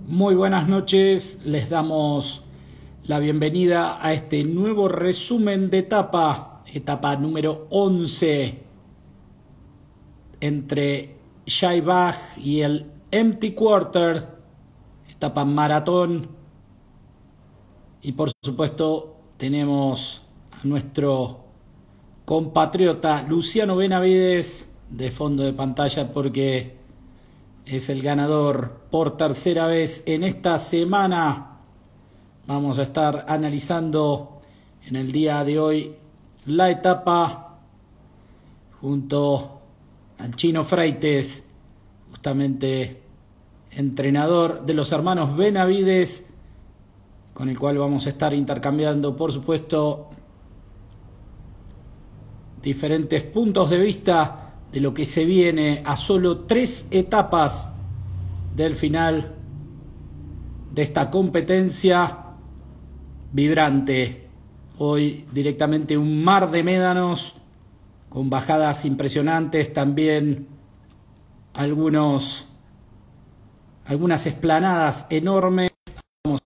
Muy buenas noches, les damos la bienvenida a este nuevo resumen de etapa número 11 entre Shaibaj y el Empty Quarter, etapa maratón. Y por supuesto tenemos a nuestro compatriota Luciano Benavides de fondo de pantalla porque es el ganador por tercera vez en esta semana. Vamos a estar analizando en el día de hoy la etapa junto al Chino Freites, justamente entrenador de los hermanos Benavides, con el cual vamos a estar intercambiando, por supuesto, diferentes puntos de vista de lo que se viene a solo 3 etapas del final de esta competencia vibrante. Hoy directamente un mar de médanos con bajadas impresionantes, también algunas esplanadas enormes. Vamos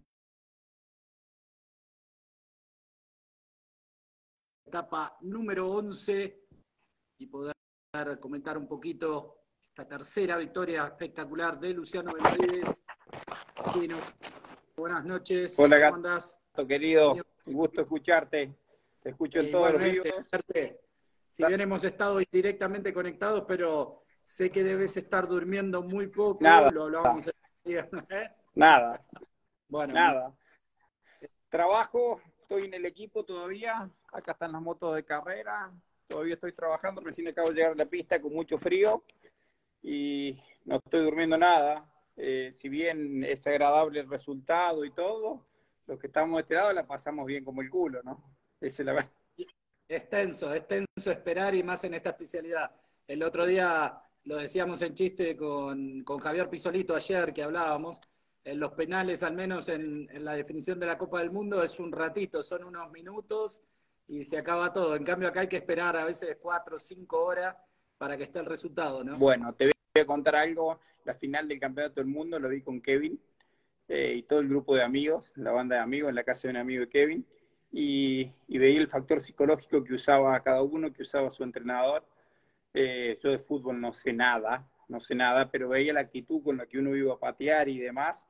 a la etapa número 11 y poder comentar un poquito esta tercera victoria espectacular de Luciano Benavides. Bueno, buenas noches. Hola, ¿Cómo Gato, andás? querido. Un gusto escucharte. Te escucho en todos los Igualmente, videos. si bien hemos estado directamente conectados, pero sé que debes estar durmiendo muy poco, Nada, lo hablábamos el día, ¿eh? nada, Bueno, nada. Trabajo, estoy en el equipo todavía. Acá están las motos de carrera. Todavía estoy trabajando. Recién acabo de llegar a la pista con mucho frío y no estoy durmiendo nada. Si bien es agradable el resultado y todo, los que estamos de este lado la pasamos bien como el culo, ¿no? Esa es la verdad. es tenso esperar y más en esta especialidad. El otro día lo decíamos en chiste con Javier Pisolito ayer que hablábamos, en los penales, al menos en la definición de la Copa del Mundo, es un ratito, son unos minutos y se acaba todo. En cambio acá hay que esperar a veces 4 o 5 horas para que esté el resultado, ¿no? Bueno, te voy a contar algo. La final del Campeonato del Mundo lo vi con Kevin y todo el grupo de amigos, la banda de amigos, en la casa de un amigo de Kevin, y veía el factor psicológico que usaba cada uno, que usaba su entrenador. Yo de fútbol no sé nada, no sé nada, pero veía la actitud con la que uno iba a patear y demás,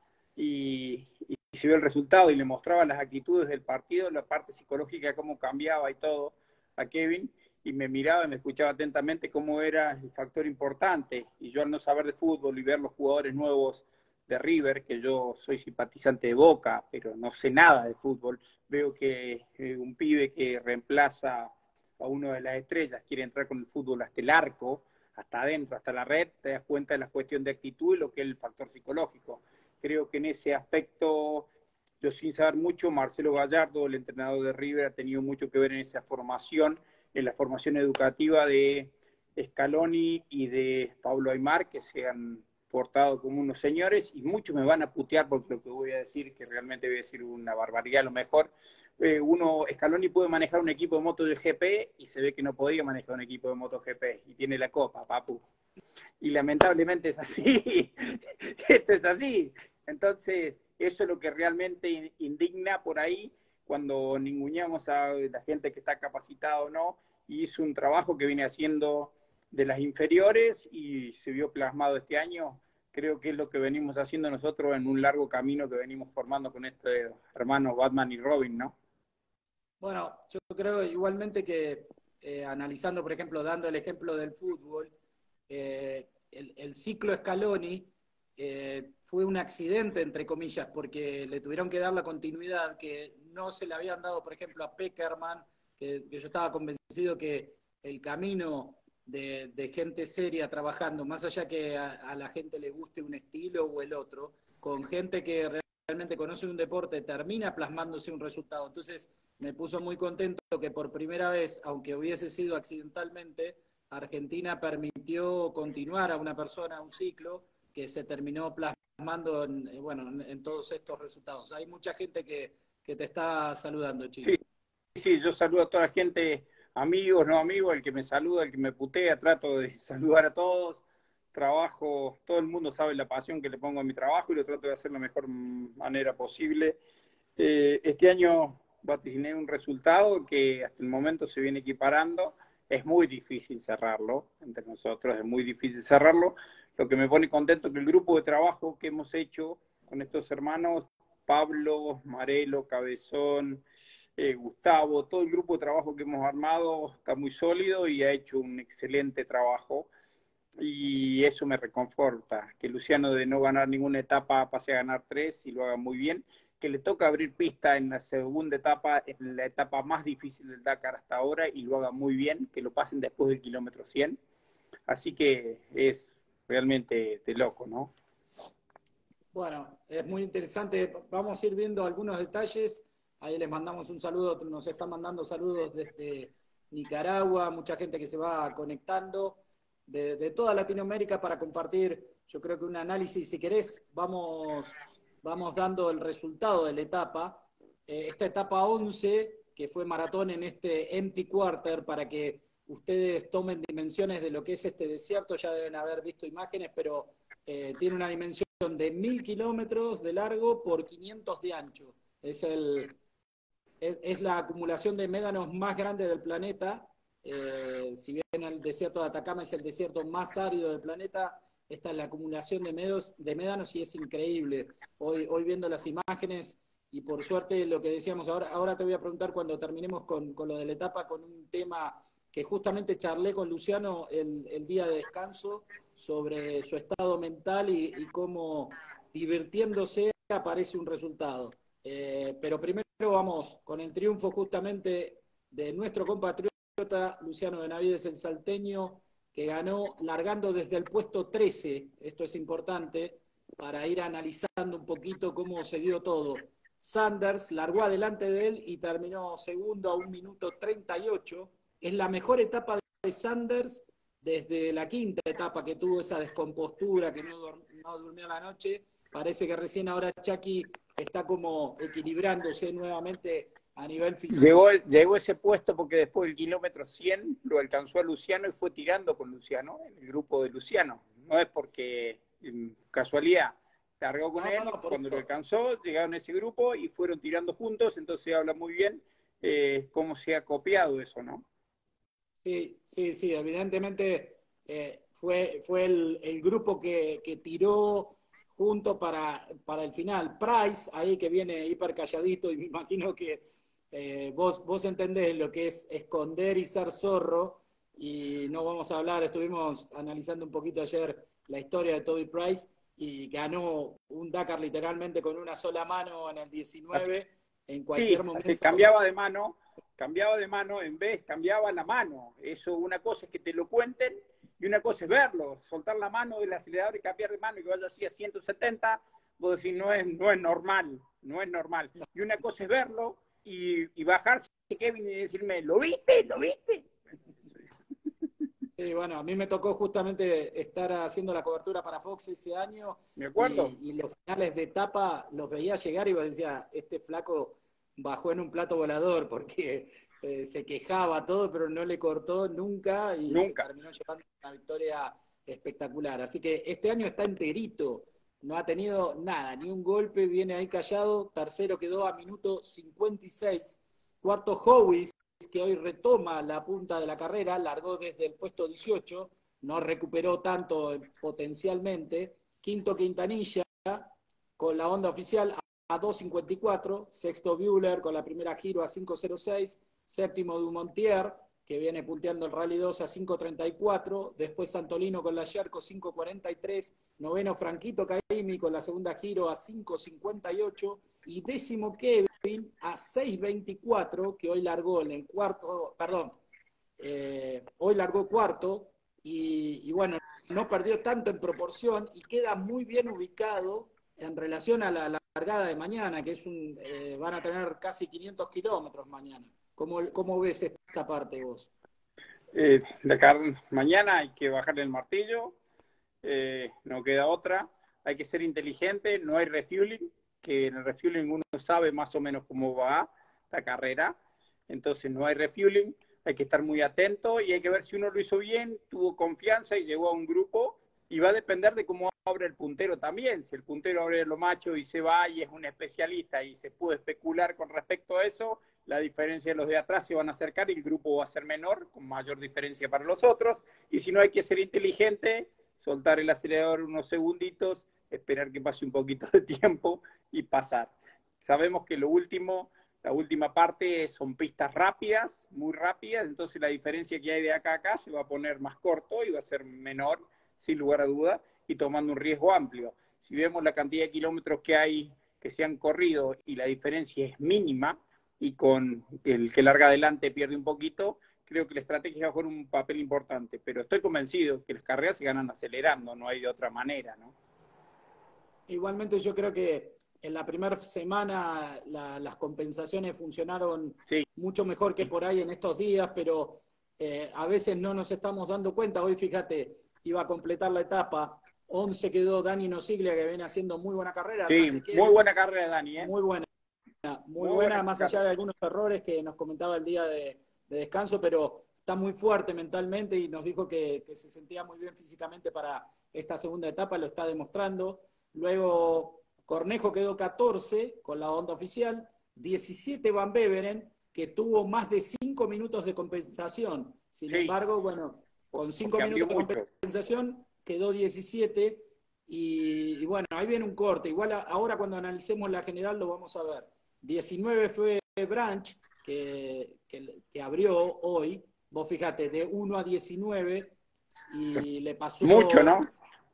y se vio el resultado y le mostraba las actitudes del partido, la parte psicológica, cómo cambiaba y todo a Kevin, y me miraba y me escuchaba atentamente cómo era el factor importante, y yo al no saber de fútbol y ver los jugadores nuevos de River, que yo soy simpatizante de Boca, pero no sé nada de fútbol, veo que un pibe que reemplaza a uno de las estrellas quiere entrar con el fútbol hasta el arco, hasta adentro, hasta la red, te das cuenta de la cuestión de actitud y lo que es el factor psicológico. Creo que en ese aspecto, yo sin saber mucho, Marcelo Gallardo, el entrenador de River, ha tenido mucho que ver en esa formación, en la formación educativa de Scaloni y de Pablo Aimar, que se han portado como unos señores, y muchos me van a putear por lo que voy a decir, que realmente voy a decir una barbaridad a lo mejor. Scaloni puede manejar un equipo de MotoGP y se ve que no podía manejar un equipo de MotoGP y tiene la copa, papu. Y lamentablemente es así. Esto es así. Entonces, eso es lo que realmente indigna por ahí cuando ninguneamos a la gente que está capacitada o no, y hizo un trabajo que viene haciendo de las inferiores y se vio plasmado este año. Creo que es lo que venimos haciendo nosotros en un largo camino que venimos formando con estos hermanos Batman y Robin, ¿no? Bueno, yo creo igualmente que analizando, por ejemplo, dando el ejemplo del fútbol, el ciclo Scaloni fue un accidente, entre comillas, porque le tuvieron que dar la continuidad que no se le habían dado, por ejemplo, a Peckerman, que yo estaba convencido que el camino de gente seria trabajando, más allá que a la gente le guste un estilo o el otro, con gente que realmente conoce un deporte, termina plasmándose un resultado. Entonces, me puso muy contento que por primera vez, aunque hubiese sido accidentalmente, Argentina permitió continuar a una persona un ciclo que se terminó plasmando en todos estos resultados. Hay mucha gente que te está saludando, Sí, Chino. sí, yo saludo a toda la gente, amigos, no amigos, el que me saluda, el que me putea, trato de saludar a todos. trabajo, todo el mundo sabe la pasión que le pongo a mi trabajo y lo trato de hacer de la mejor manera posible. Este año vaticiné un resultado que hasta el momento se viene equiparando. Es muy difícil cerrarlo entre nosotros, es muy difícil cerrarlo. Lo que me pone contento es que el grupo de trabajo que hemos hecho con estos hermanos, Pablo, Marelo, Cabezón, Gustavo, todo el grupo de trabajo que hemos armado está muy sólido y ha hecho un excelente trabajo. Y eso me reconforta, que Luciano de no ganar ninguna etapa pase a ganar 3 y lo haga muy bien, que le toca abrir pista en la segunda etapa, en la etapa más difícil del Dakar hasta ahora y lo haga muy bien, que lo pasen después del kilómetro 100. Así que es realmente de loco, ¿no? Bueno, es muy interesante. Vamos a ir viendo algunos detalles. Ahí les mandamos un saludo, nos están mandando saludos desde Nicaragua, mucha gente que se va conectando de toda Latinoamérica para compartir, yo creo que un análisis, si querés, vamos dando el resultado de la etapa. Esta etapa 11, que fue maratón en este empty quarter, para que ustedes tomen dimensiones de lo que es este desierto, ya deben haber visto imágenes, pero tiene una dimensión de 1000 kilómetros de largo por 500 de ancho. Es la acumulación de médanos más grande del planeta. Si bien el desierto de Atacama es el desierto más árido del planeta, esta es la acumulación de médanos y es increíble. Hoy viendo las imágenes y por suerte lo que decíamos ahora te voy a preguntar cuando terminemos con lo de la etapa, con un tema que justamente charlé con Luciano el día de descanso sobre su estado mental y cómo divirtiéndose aparece un resultado. Pero primero vamos con el triunfo justamente de nuestro compatriota Luciano Benavides, el salteño, que ganó largando desde el puesto 13. Esto es importante para ir analizando un poquito cómo se dio todo. Sanders largó adelante de él y terminó segundo a 1 minuto 38. Es la mejor etapa de Sanders desde la quinta etapa que tuvo esa descompostura, que no durmió la noche. Parece que recién ahora Chucky está como equilibrándose nuevamente a nivel físico. Llegó ese puesto porque después del kilómetro 100 lo alcanzó a Luciano y fue tirando con Luciano, en el grupo de Luciano. No es porque casualidad, largó con él, cuando lo alcanzó, llegaron a ese grupo y fueron tirando juntos, entonces habla muy bien cómo se ha copiado eso, ¿no? Sí, evidentemente fue el grupo que tiró junto para el final. Price, ahí que viene hiper calladito, y me imagino que vos entendés lo que es esconder y ser zorro, y no vamos a hablar, estuvimos analizando un poquito ayer la historia de Toby Price, y ganó un Dakar literalmente con una sola mano en el 19, en cualquier momento. Sí, cambiaba de mano, en vez cambiaba la mano. Eso, una cosa es que te lo cuenten y una cosa es verlo, soltar la mano del acelerador y cambiar de mano y que vaya así a 170, vos decís, no es normal, no es normal. Y una cosa es verlo y bajarse Kevin y decirme, ¿lo viste? ¿Lo viste? Sí, bueno, a mí me tocó justamente estar haciendo la cobertura para Fox ese año. ¿Me acuerdo? Y los finales de etapa los veía llegar y decía, este flaco bajó en un plato volador porque se quejaba todo, pero no le cortó nunca y se terminó llevando una victoria espectacular. Así que este año está enterito, no ha tenido nada, ni un golpe, viene ahí callado. Tercero quedó a minuto 56. Cuarto Howis, que hoy retoma la punta de la carrera, largó desde el puesto 18, no recuperó tanto potencialmente. Quinto Quintanilla, con la Honda oficial a 2.54, sexto Buehler con la primera Giro a 5.06, séptimo Dumontier, que viene punteando el Rally 2 a 5.34, después Santolino con la Yerko 5.43, noveno Franquito Caimi con la segunda Giro a 5.58, y décimo Kevin a 6.24, que hoy largó en el cuarto, hoy largó cuarto, y bueno, no perdió tanto en proporción y queda muy bien ubicado en relación a la largada de mañana, que es van a tener casi 500 kilómetros mañana. ¿Cómo ves esta parte vos? Mañana hay que bajarle el martillo, no queda otra, hay que ser inteligente, no hay refueling, que en el refueling uno sabe más o menos cómo va la carrera, entonces no hay refueling, hay que estar muy atento y hay que ver si uno lo hizo bien, tuvo confianza y llegó a un grupo Y va a depender de cómo abre el puntero también. Si el puntero abre lo macho y se va y es un especialista y se puede especular con respecto a eso, la diferencia de los de atrás se van a acercar y el grupo va a ser menor, con mayor diferencia para los otros. Y si no, hay que ser inteligente, soltar el acelerador unos segunditos, esperar que pase un poquito de tiempo y pasar. Sabemos que lo último, la última parte son pistas rápidas, muy rápidas, entonces la diferencia que hay de acá a acá se va a poner más corto y va a ser menor, sin lugar a duda, y tomando un riesgo amplio. Si vemos la cantidad de kilómetros que hay, que se han corrido, y la diferencia es mínima, y con el que larga adelante pierde un poquito, creo que la estrategia va a jugar un papel importante, pero estoy convencido que las carreras se ganan acelerando, no hay de otra manera, ¿no? Igualmente yo creo que en la primera semana las compensaciones funcionaron Sí. mucho mejor que por ahí en estos días, pero a veces no nos estamos dando cuenta. Hoy, fíjate, iba a completar la etapa, 11 quedó Dani Nosiglia, que viene haciendo muy buena carrera. Sí, muy buena carrera, Dani, ¿eh? Muy buena, muy Muy buena, buena más allá carrera. de algunos errores que nos comentaba el día de descanso, pero está muy fuerte mentalmente y nos dijo que se sentía muy bien físicamente para esta segunda etapa, lo está demostrando. Luego Cornejo quedó 14 con la Honda oficial, 17 Van Beveren, que tuvo más de 5 minutos de compensación. Sin Sí, embargo, bueno, con 5 porque abrió minutos de mucho. compensación quedó 17 y bueno, ahí viene un corte. Igual ahora cuando analicemos la general lo vamos a ver. 19 fue Branch, que abrió hoy. Vos fíjate, de 1 a 19 y le Mucho, pasó, ¿no?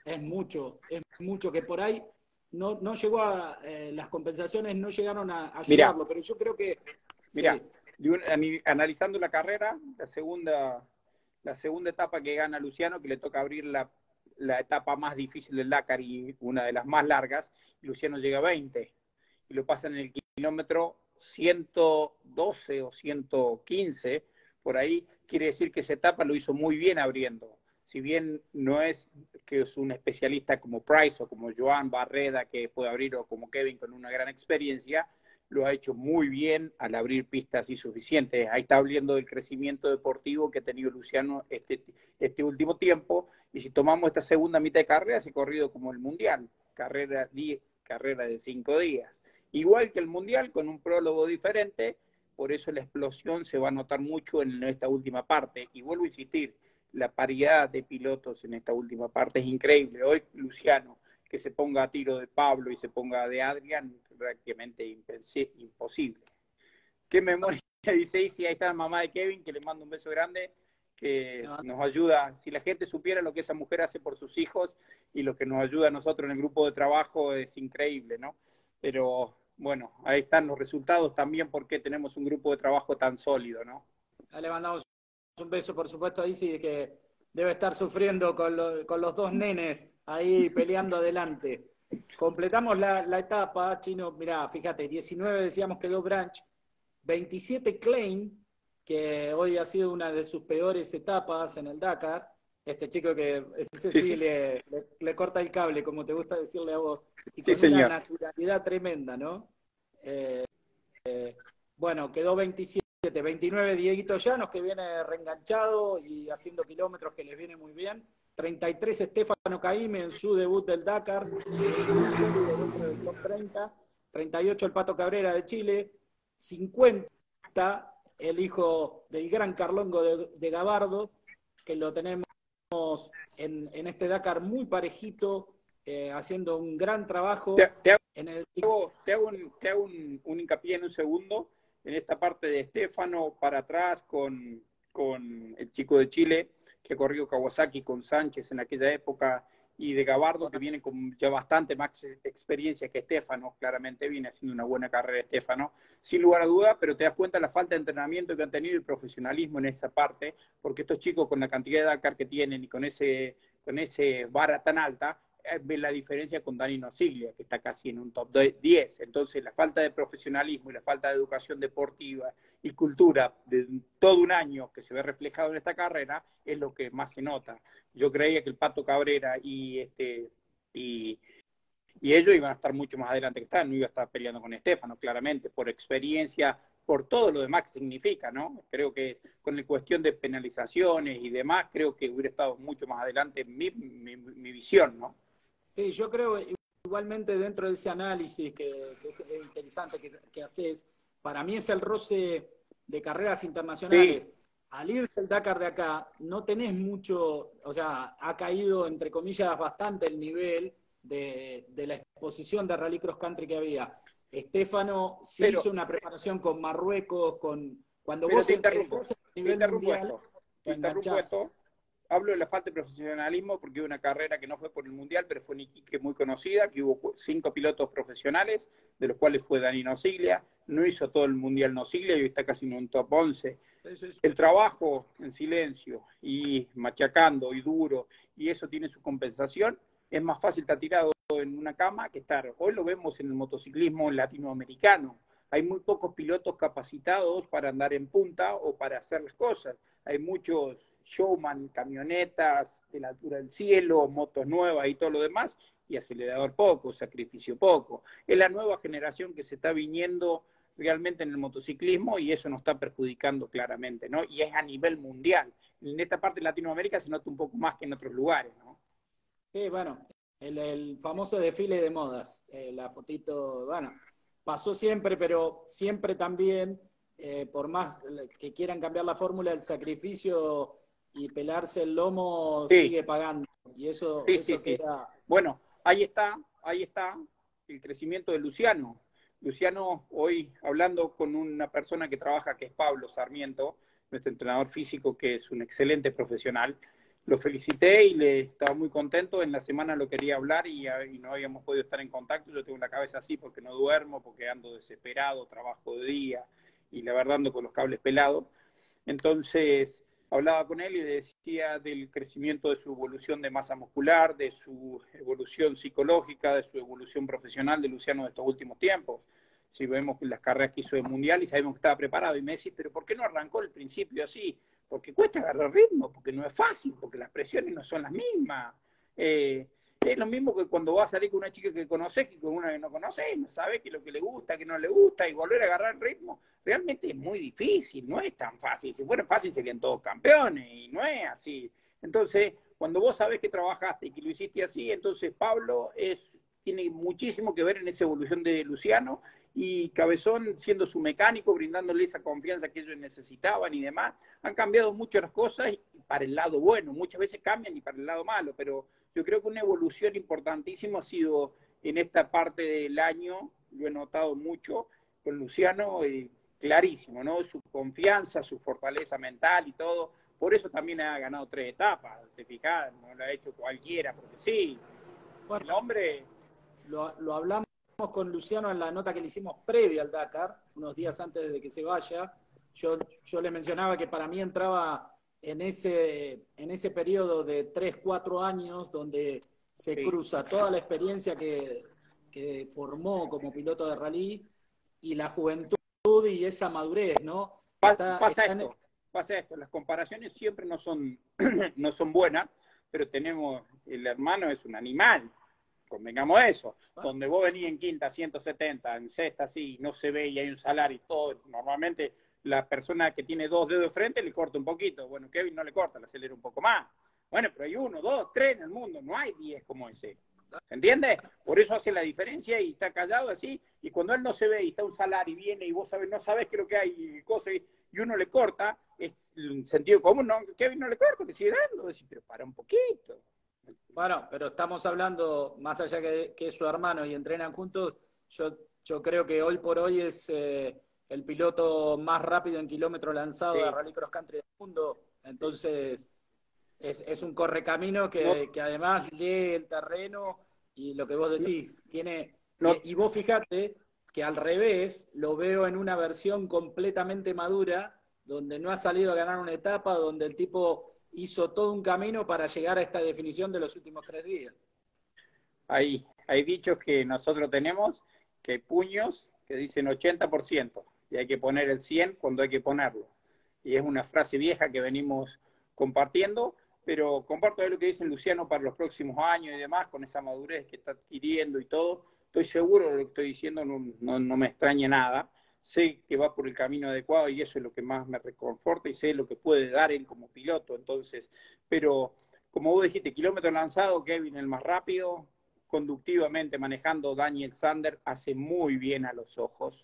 es mucho que por ahí no llegó a, las compensaciones no llegaron a Mira, ayudarlo, pero yo creo que mira, sí, analizando la carrera, la segunda etapa que gana Luciano, que le toca abrir la etapa más difícil del Dakar y una de las más largas, y Luciano llega a 20 y lo pasa en el kilómetro 112 o 115, por ahí, quiere decir que esa etapa lo hizo muy bien abriendo. Si bien no es que es un especialista como Price o como Joan Barreda que puede abrir o como Kevin con una gran experiencia, lo ha hecho muy bien al abrir pistas insuficientes. Ahí está hablando del crecimiento deportivo que ha tenido Luciano este último tiempo. Y si tomamos esta segunda mitad de carrera, se ha corrido como el Mundial, carrera de 5 días. Igual que el Mundial, con un prólogo diferente, por eso la explosión se va a notar mucho en esta última parte. Y vuelvo a insistir, la paridad de pilotos en esta última parte es increíble. Hoy Luciano, que se ponga a tiro de Pablo y se ponga de Adrián, prácticamente imposible. ¿Qué memoria dice Isi? Ahí está la mamá de Kevin, que le mando un beso grande, que nos ayuda. Si la gente supiera lo que esa mujer hace por sus hijos y lo que nos ayuda a nosotros en el grupo de trabajo, es increíble, ¿no? Pero bueno, ahí están los resultados también porque tenemos un grupo de trabajo tan sólido, ¿no? le mandamos un beso, por supuesto, a Isi, que debe estar sufriendo con los dos nenes ahí peleando adelante. Completamos la etapa, Chino, mirá, fíjate, 19 decíamos quedó Branch, 27 Klein, que hoy ha sido una de sus peores etapas en el Dakar. Este chico que ese Sí, sí sí, le corta el cable, como te gusta decirle a vos, y sí, con una señor. naturalidad tremenda, ¿no? Bueno, quedó 27, 29 Dieguito Llanos, que viene reenganchado y haciendo kilómetros que les viene muy bien. 33 Estefano Caime en su debut del Dakar, que viene muy sólido dentro del top 30. 38 el Pato Cabrera de Chile. 50 el hijo del gran Carlongo de Gabardo, que lo tenemos en este Dakar muy parejito, haciendo un gran Te, trabajo. te En el... te hago un hincapié en un segundo en esta parte de Estefano para atrás con el chico de Chile que ha corrido Kawasaki con Sánchez en aquella época y de Gabardo que viene con ya bastante más experiencia que Estefano, claramente viene haciendo una buena carrera Estefano, sin lugar a duda, pero te das cuenta de la falta de entrenamiento que han tenido y profesionalismo en esa parte, porque estos chicos con la cantidad de Dakar que tienen y con ese vara tan alta, ve la diferencia con Dani Nosiglia, que está casi en un top 10. Entonces, la falta de profesionalismo y la falta de educación deportiva y cultura de todo un año que se ve reflejado en esta carrera es lo que más se nota. Yo creía que el Pato Cabrera y Y ellos iban a estar mucho más adelante que están, no iba a estar peleando con Stefano, claramente, por experiencia, por todo lo demás que significa, ¿no? Creo que con la cuestión de penalizaciones y demás, creo que hubiera estado mucho más adelante en mi visión, ¿no? Sí, yo creo igualmente dentro de ese análisis que es interesante que haces, para mí es el roce de carreras Sí, internacionales. Al irse el Dakar de acá, no tenés mucho, o sea, ha caído, entre comillas, bastante el nivel de la exposición de Rally Cross Country que había. Estefano sí pero, hizo una preparación con Marruecos, cuando pero vos entrás en el te nivel mundial, te lo interrumpo enganchás. esto. Hablo de la falta de profesionalismo porque hubo una carrera que no fue por el Mundial, pero fue en Iquique muy conocida, que hubo 5 pilotos profesionales, de los cuales fue Dani Nosiglia, no hizo todo el Mundial Nosiglia y hoy está casi en un top 11. Sí, sí, sí. El trabajo en silencio y machacando y duro, y eso tiene su compensación, es más fácil estar tirado en una cama que estar. Hoy lo vemos en el motociclismo latinoamericano. Hay muy pocos pilotos capacitados para andar en punta o para hacer las cosas. Hay muchos showman, camionetas de la altura del cielo, motos nuevas y todo lo demás, y acelerador poco, sacrificio poco. Es la nueva generación que se está viniendo realmente en el motociclismo y eso nos está perjudicando claramente, ¿no? Y es a nivel mundial. En esta parte de Latinoamérica se nota un poco más que en otros lugares, ¿no? Sí, bueno, el famoso desfile de modas, la fotito, bueno, pasó siempre, pero siempre también, por más que quieran cambiar la fórmula, el sacrificio y pelarse el lomo Sí, sigue pagando. Y eso, sí, sí, eso sí. queda. Bueno, ahí está el crecimiento de Luciano. Luciano, hoy hablando con una persona que trabaja, que es Pablo Sarmiento, nuestro entrenador físico, que es un excelente profesional, lo felicité y le estaba muy contento. En la semana lo quería hablar y no habíamos podido estar en contacto. Yo tengo la cabeza así porque no duermo, porque ando desesperado, trabajo de día y la verdad ando con los cables pelados. Entonces, hablaba con él y decía del crecimiento de su evolución de masa muscular, de su evolución psicológica, de su evolución profesional de Luciano de estos últimos tiempos. Si vemos las carreras que hizo de mundial y sabemos que estaba preparado, y me decís, pero ¿por qué no arrancó el principio así? Porque cuesta agarrar ritmo, porque no es fácil, porque las presiones no son las mismas. Es lo mismo que cuando vas a salir con una chica que conoces que con una que no conoces, no sabes qué es lo que le gusta, qué no le gusta, y volver a agarrar ritmo, realmente es muy difícil, no es tan fácil. Si fuera fácil serían todos campeones, y no es así. Entonces, cuando vos sabés que trabajaste y que lo hiciste así, entonces Pablo tiene muchísimo que ver en esa evolución de Luciano, y Cabezón siendo su mecánico, brindándole esa confianza que ellos necesitaban y demás. Han cambiado mucho las cosas para el lado bueno, muchas veces cambian y para el lado malo, pero yo creo que una evolución importantísima ha sido en esta parte del año, lo he notado mucho con Luciano, clarísimo, ¿no? Su confianza, su fortaleza mental y todo. Por eso también ha ganado 3 etapas, te fijas, no lo ha hecho cualquiera, porque sí, el Bueno, hombre, lo hablamos con Luciano en la nota que le hicimos previa al Dakar, unos días antes de que se vaya. Yo le mencionaba que para mí entraba en ese periodo de 3 4 años donde se sí, cruza toda la experiencia que formó como piloto de rally y la juventud y esa madurez, ¿no? pasa esto, las comparaciones siempre no son, no son buenas, pero tenemos, el hermano es un animal, convengamos eso, bueno, donde vos venís en quinta 170, en sexta sí, no se ve y hay un salario y todo, normalmente la persona que tiene 2 dedos de frente le corta un poquito, bueno, Kevin no le corta, le acelera un poco más, bueno, pero hay 1, 2, 3 en el mundo, no hay 10 como ese. ¿Se entiende? Por eso hace la diferencia y está callado así. Y cuando él no se ve y está un salario y viene y vos sabés, no sabés qué es lo que hay y cosas, y uno le corta, es un sentido común, no, Kevin no le corta, le sigue dando. Decís, pero para un poquito. bueno, pero estamos hablando, más allá que es su hermano y entrenan juntos, yo creo que hoy por hoy es el piloto más rápido en kilómetro lanzado de Sí. Rally Cross Country del mundo. Entonces, es un correcamino No, que además lee el terreno y lo que vos no, decís, tiene. no, Y vos fijate que al revés lo veo en una versión completamente madura, donde no ha salido a ganar una etapa, donde el tipo hizo todo un camino para llegar a esta definición de los últimos 3 días. hay dichos que nosotros tenemos, que hay puños que dicen 80% y hay que poner el 100 cuando hay que ponerlo. Y es una frase vieja que venimos compartiendo, pero comparto de lo que dice Luciano para los próximos años y demás, con esa madurez que está adquiriendo y todo. Estoy seguro de lo que estoy diciendo, no me extraña nada. Sé que va por el camino adecuado y eso es lo que más me reconforta y sé lo que puede dar él como piloto. Entonces, pero como vos dijiste, kilómetro lanzado, Kevin el más rápido, conductivamente manejando Daniel Sander, hace muy bien a los ojos,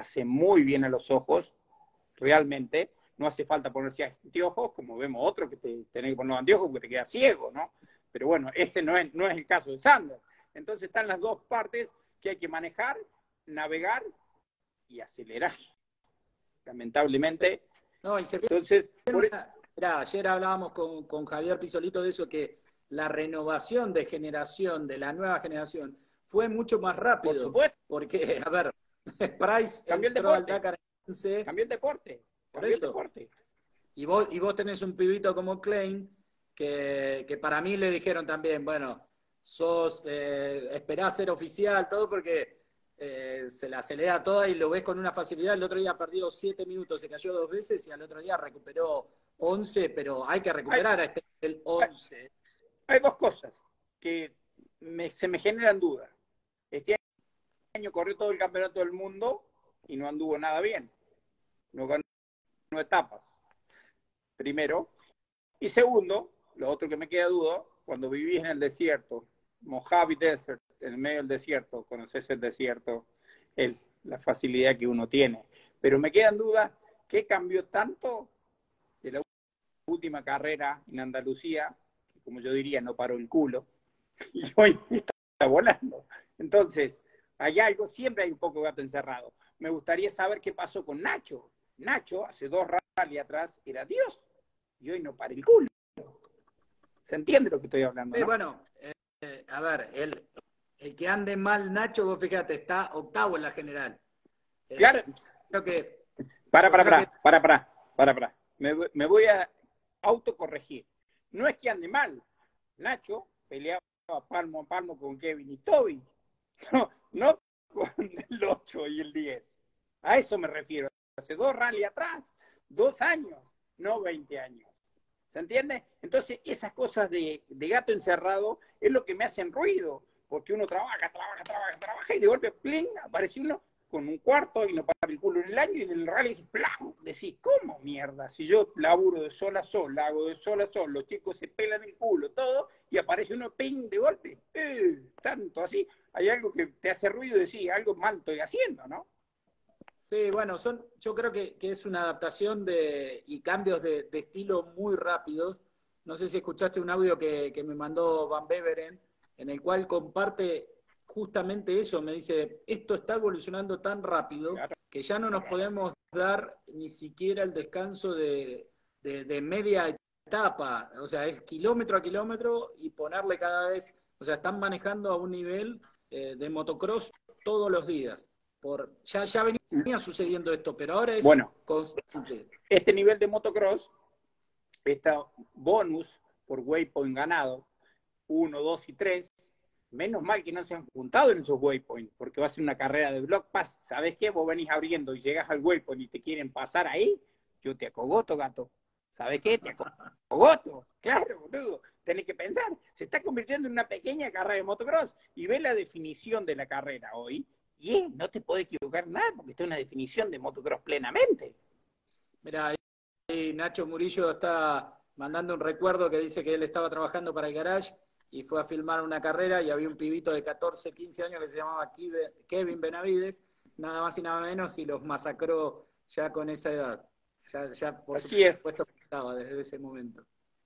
realmente. No hace falta ponerse anteojos, como vemos otros que tenés que poner los anteojos porque te queda ciego, ¿no? Pero bueno, ese no es el caso de Sander. Entonces están las dos partes que hay que manejar, navegar y acelerar. Lamentablemente. No, y se viene Entonces, mirá, ayer hablábamos con Javier Pisolito de eso, que la renovación de generación, de la nueva generación, fue mucho más rápido. por supuesto, Porque, a ver, Price cambió el entró al deporte. Dakar en 15. Cambió el deporte. Por Cambió el eso. deporte. Y vos tenés un pibito como Klein, que para mí le dijeron también, bueno, esperás ser oficial, todo porque se la acelera toda y lo ves con una facilidad. El otro día perdió 7 minutos, se cayó 2 veces y al otro día recuperó 11, pero hay que recuperar a el 11. Hay dos cosas que se me generan dudas. Este año corrió todo el campeonato del mundo y no anduvo nada bien. No ganó etapas. Primero. Y segundo, lo otro que me queda duda, cuando vivís en el desierto, Mojave Desert, en el medio del desierto, conoces el desierto, la facilidad que uno tiene. Pero me quedan dudas, ¿qué cambió tanto de la última carrera en Andalucía, que como yo diría, no paró el culo, y hoy está volando? Entonces, hay algo, siempre hay un poco de gato encerrado. Me gustaría saber qué pasó con Nacho. Nacho, hace 2 rally atrás, era Dios, y hoy no para el culo. ¿Se entiende lo que estoy hablando? Sí, ¿no? bueno, a ver, el que ande mal Nacho, vos fíjate, está octavo en la general. Claro. Creo que... Para. Me voy a autocorregir. No es que ande mal. Nacho peleaba palmo a palmo con Kevin y Toby. No con el 8 y el 10. A eso me refiero. Hace 2 rally atrás, 2 años, no 20 años. ¿Se entiende? Entonces, esas cosas de gato encerrado es lo que me hacen ruido, porque uno trabaja, y de golpe, ¡pling!, aparece uno con un cuarto y no para el culo en el año, y en el rally dice, ¡plam! Decís, ¿cómo mierda? Si yo laburo de sol a sol, hago de sol a sol, los chicos se pelan el culo, todo, y aparece uno, ¡ping!, de golpe. Tanto así, hay algo que te hace ruido y decís, algo mal estoy haciendo, ¿no? Sí, bueno, yo creo que es una adaptación y cambios de estilo muy rápidos. No sé si escuchaste un audio que me mandó Van Beveren, en el cual comparte justamente eso. Me dice, esto está evolucionando tan rápido que ya no nos podemos dar ni siquiera el descanso de media etapa. O sea, es kilómetro a kilómetro y ponerle cada vez, o sea, están manejando a un nivel de motocross todos los días. Ya venía sucediendo esto, pero ahora es constante. Este nivel de motocross, esta bonus por waypoint ganado, 1, 2 y 3, menos mal que no se han juntado en esos waypoints, porque va a ser una carrera de block pass. ¿Sabes qué? Vos venís abriendo y llegas al waypoint y te quieren pasar ahí, yo te acogoto, gato. ¿Sabes qué? Te acogoto. Claro, boludo. Tenés que pensar, se está convirtiendo en una pequeña carrera de motocross y ve la definición de la carrera hoy. Y no te puede equivocar nada porque está en una definición de motocross plenamente. Mira, ahí Nacho Murillo está mandando un recuerdo que dice que él estaba trabajando para el garage y fue a filmar una carrera y había un pibito de 14, 15 años que se llamaba Kevin Benavides, nada más y nada menos, y los masacró ya con esa edad. Ya por supuesto estaba desde ese momento.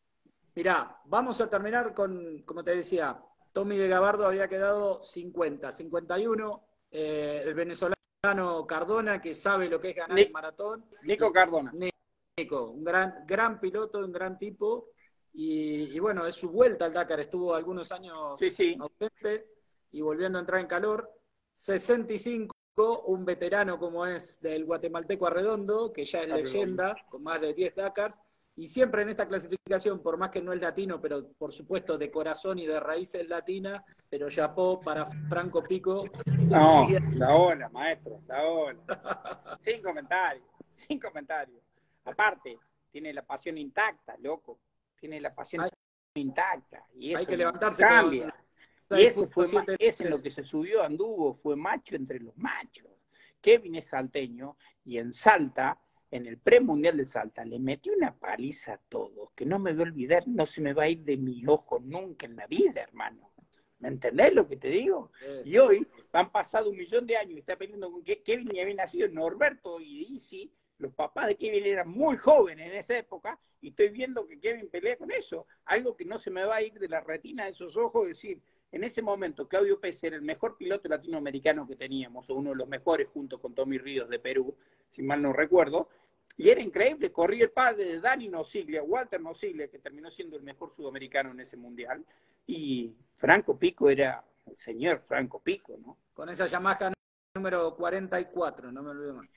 Mirá, vamos a terminar con, como te decía, Tommy de Gabardo había quedado 50, 51, el venezolano Cardona, que sabe lo que es ganar el maratón. Nico Cardona. Nico, un gran piloto, un gran tipo. Y bueno, es su vuelta al Dakar. Estuvo algunos años ausente y volviendo a entrar en calor. 65, un veterano como es del guatemalteco Arredondo, que ya es leyenda, con más de 10 Dakars. Y siempre en esta clasificación, por más que no es latino, pero por supuesto de corazón y de raíces latina, pero chapó para Franco Pico. No, la ola, maestro, la ola. Sin comentarios. Aparte, tiene la pasión intacta, loco. Tiene la pasión intacta. Y Hay eso que no levantarse cambia. con Y ese fue 6.7. ese en lo que se subió, anduvo, fue macho entre los machos. Kevin es salteño y en Salta, en el premundial de Salta, le metió una paliza a todos, que no me voy a olvidar, no se me va a ir de mis ojos nunca en la vida, hermano. ¿Me entendés lo que te digo? Y hoy han pasado 1.000.000 de años y está peleando con Kevin y había nacido Norberto y Izzy. Los papás de Kevin eran muy jóvenes en esa época y estoy viendo que Kevin pelea con eso. Algo que no se me va a ir de la retina de esos ojos, decir, en ese momento Claudio Pérez era el mejor piloto latinoamericano que teníamos, o uno de los mejores junto con Tommy Ríos de Perú, si mal no recuerdo, y era increíble, corría el padre de Dani Nosiglia, Walter Nosiglia, que terminó siendo el mejor sudamericano en ese mundial, y Franco Pico era el señor Franco Pico, ¿no? Con esa Yamaha número 44, no me olvido más.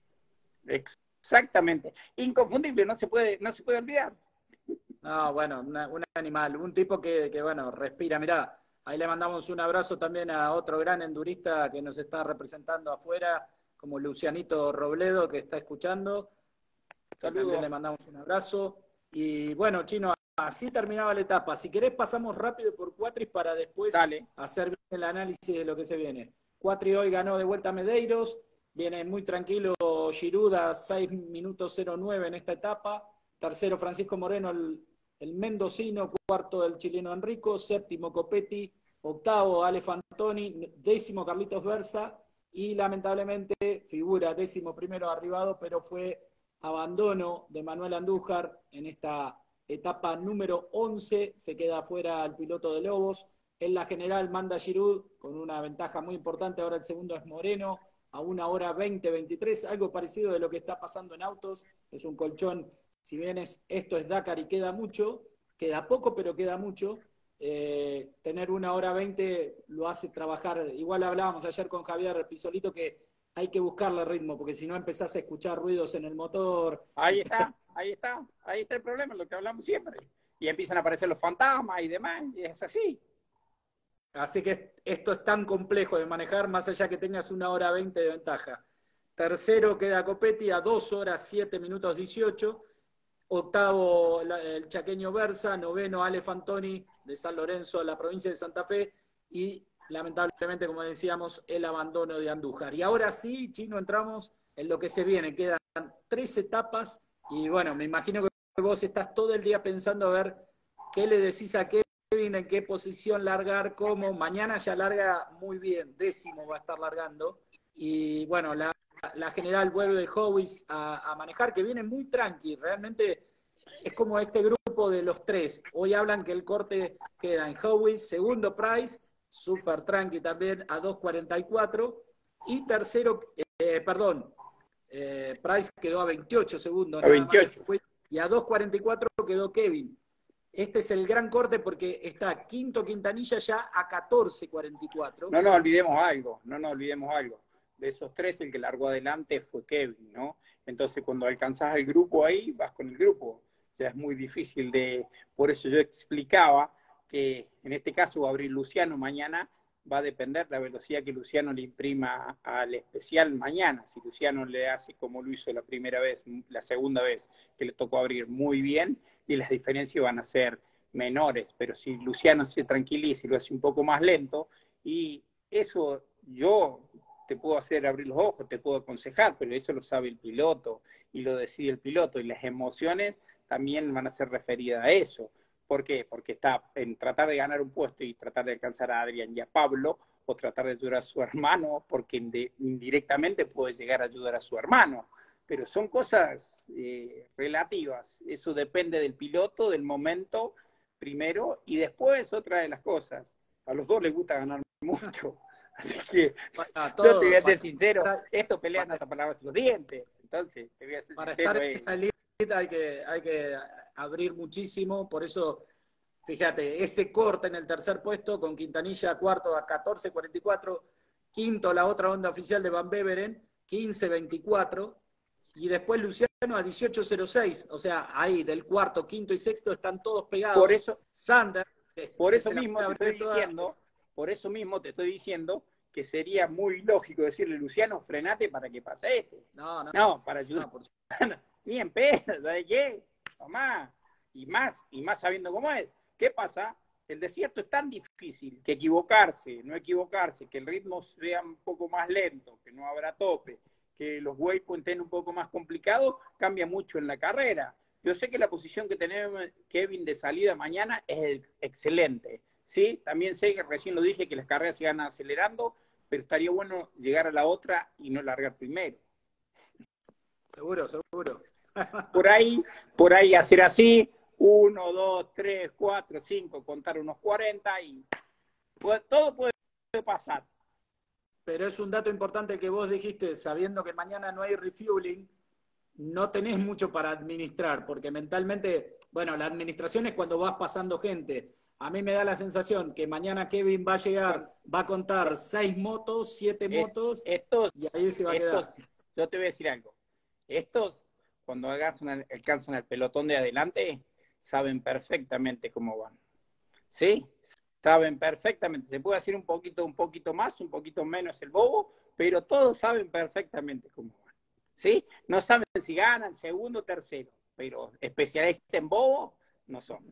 Exactamente, inconfundible, no se puede olvidar. No, bueno, un animal, un tipo que, bueno, respira. Mirá, ahí le mandamos un abrazo también a otro gran endurista que nos está representando afuera, como Lucianito Robledo, que está escuchando. También le mandamos un abrazo. Y bueno, Chino, así terminaba la etapa. Si querés pasamos rápido por Cuatris para después hacer bien el análisis de lo que se viene. Cuatri hoy ganó de vuelta a Medeiros, viene muy tranquilo Giruda, 6 minutos 09 en esta etapa. Tercero Francisco Moreno, el mendocino, cuarto el chileno Enrico, séptimo Copetti, octavo Ale Fantoni, décimo Carlitos Versa y lamentablemente figura décimo primero arribado, pero fue abandono de Manuel Andújar en esta etapa número 11, se queda afuera el piloto de Lobos. En la general manda Giroud con una ventaja muy importante, ahora el segundo es Moreno, a 1 hora 20-23, algo parecido de lo que está pasando en autos, es un colchón, si bien esto es Dakar y queda mucho, queda poco pero queda mucho, tener 1 hora 20 lo hace trabajar, igual hablábamos ayer con Javier Pisolito que hay que buscarle ritmo, porque si no empezás a escuchar ruidos en el motor. Ahí está el problema, lo que hablamos siempre. Y empiezan a aparecer los fantasmas y demás, y es así. Así que esto es tan complejo de manejar, más allá que tengas 1 hora 20 de ventaja. Tercero queda Copetti a 2 horas 7 minutos 18. Octavo el chaqueño Versa. Noveno Ale Fantoni de San Lorenzo, la provincia de Santa Fe. Y lamentablemente, como decíamos, el abandono de Andújar. Y ahora sí, Chino, entramos en lo que se viene. Quedan 3 etapas y bueno, me imagino que vos estás todo el día pensando a ver qué le decís a Kevin, en qué posición largar, cómo. Mañana ya larga muy bien, décimo va a estar largando. Y bueno, la general vuelve de Howis a manejar, que viene muy tranqui. Realmente es como este grupo de los 3. Hoy hablan que el corte queda en Howis, segundo Price, súper tranqui también a 2.44. Y tercero, Price quedó a 28 segundos. A 28. Y a 2.44 quedó Kevin. Este es el gran corte porque está quinto Quintanilla ya a 14.44. No nos olvidemos algo. De esos 3, el que largó adelante fue Kevin, ¿no? Entonces, cuando alcanzás el grupo ahí, vas con el grupo. O sea, es muy difícil Por eso yo explicaba que en este caso va a abrir Luciano mañana, va a depender de la velocidad que Luciano le imprima al especial mañana. Si Luciano le hace como lo hizo la segunda vez que le tocó abrir muy bien, y las diferencias van a ser menores, pero si Luciano se tranquiliza y lo hace un poco más lento, y eso yo te puedo hacer abrir los ojos, te puedo aconsejar, pero eso lo sabe el piloto y lo decide el piloto, y las emociones también van a ser referidas a eso. ¿Por qué? Porque está en tratar de ganar un puesto y tratar de alcanzar a Adrián y a Pablo, o tratar de ayudar a su hermano, porque indirectamente puede llegar a ayudar a su hermano. Pero son cosas relativas. Eso depende del piloto, del momento, primero, y después otra de las cosas. A los dos les gusta ganar mucho. Así que yo te voy a ser sincero, esto pelean hasta para los dientes. Entonces, te voy a ser para sincero. Estar en esta lista hay que abrir muchísimo, por eso, fíjate, ese corte en el tercer puesto con Quintanilla cuarto a 14.44, quinto la otra onda oficial de Van Beveren, 15.24, y después Luciano a 18.06, o sea, ahí del cuarto, quinto y sexto están todos pegados. Por eso, Sander, por eso mismo te estoy diciendo que sería muy lógico decirle, Luciano, frenate para que pase este. No, para ayudar. Ni en pedo, ¿sabes qué? Tomá. Y más sabiendo cómo es. ¿Qué pasa? El desierto es tan difícil que equivocarse, no equivocarse, que el ritmo sea un poco más lento, que no habrá tope, que los waypoints estén un poco más complicados, cambia mucho en la carrera. Yo sé que la posición que tenemos Kevin de salida mañana es excelente, ¿sí? También sé que recién lo dije que las carreras se van acelerando, pero estaría bueno llegar a la otra y no largar primero. Seguro, seguro. Por ahí hacer así, 1, 2, 3, 4, 5, contar unos 40 y todo puede pasar. Pero es un dato importante que vos dijiste, sabiendo que mañana no hay refueling, no tenés mucho para administrar, porque mentalmente, bueno, la administración es cuando vas pasando gente. A mí me da la sensación que mañana Kevin va a llegar, va a contar 6 motos, 7 motos, y ahí se va a quedar. Yo te voy a decir algo. Estos, cuando alcanzan el pelotón de adelante, saben perfectamente cómo van. ¿Sí? Saben perfectamente. Se puede hacer un poquito más, un poquito menos el bobo, pero todos saben perfectamente cómo van. ¿Sí? No saben si ganan segundo o tercero, pero especialistas en bobo no son.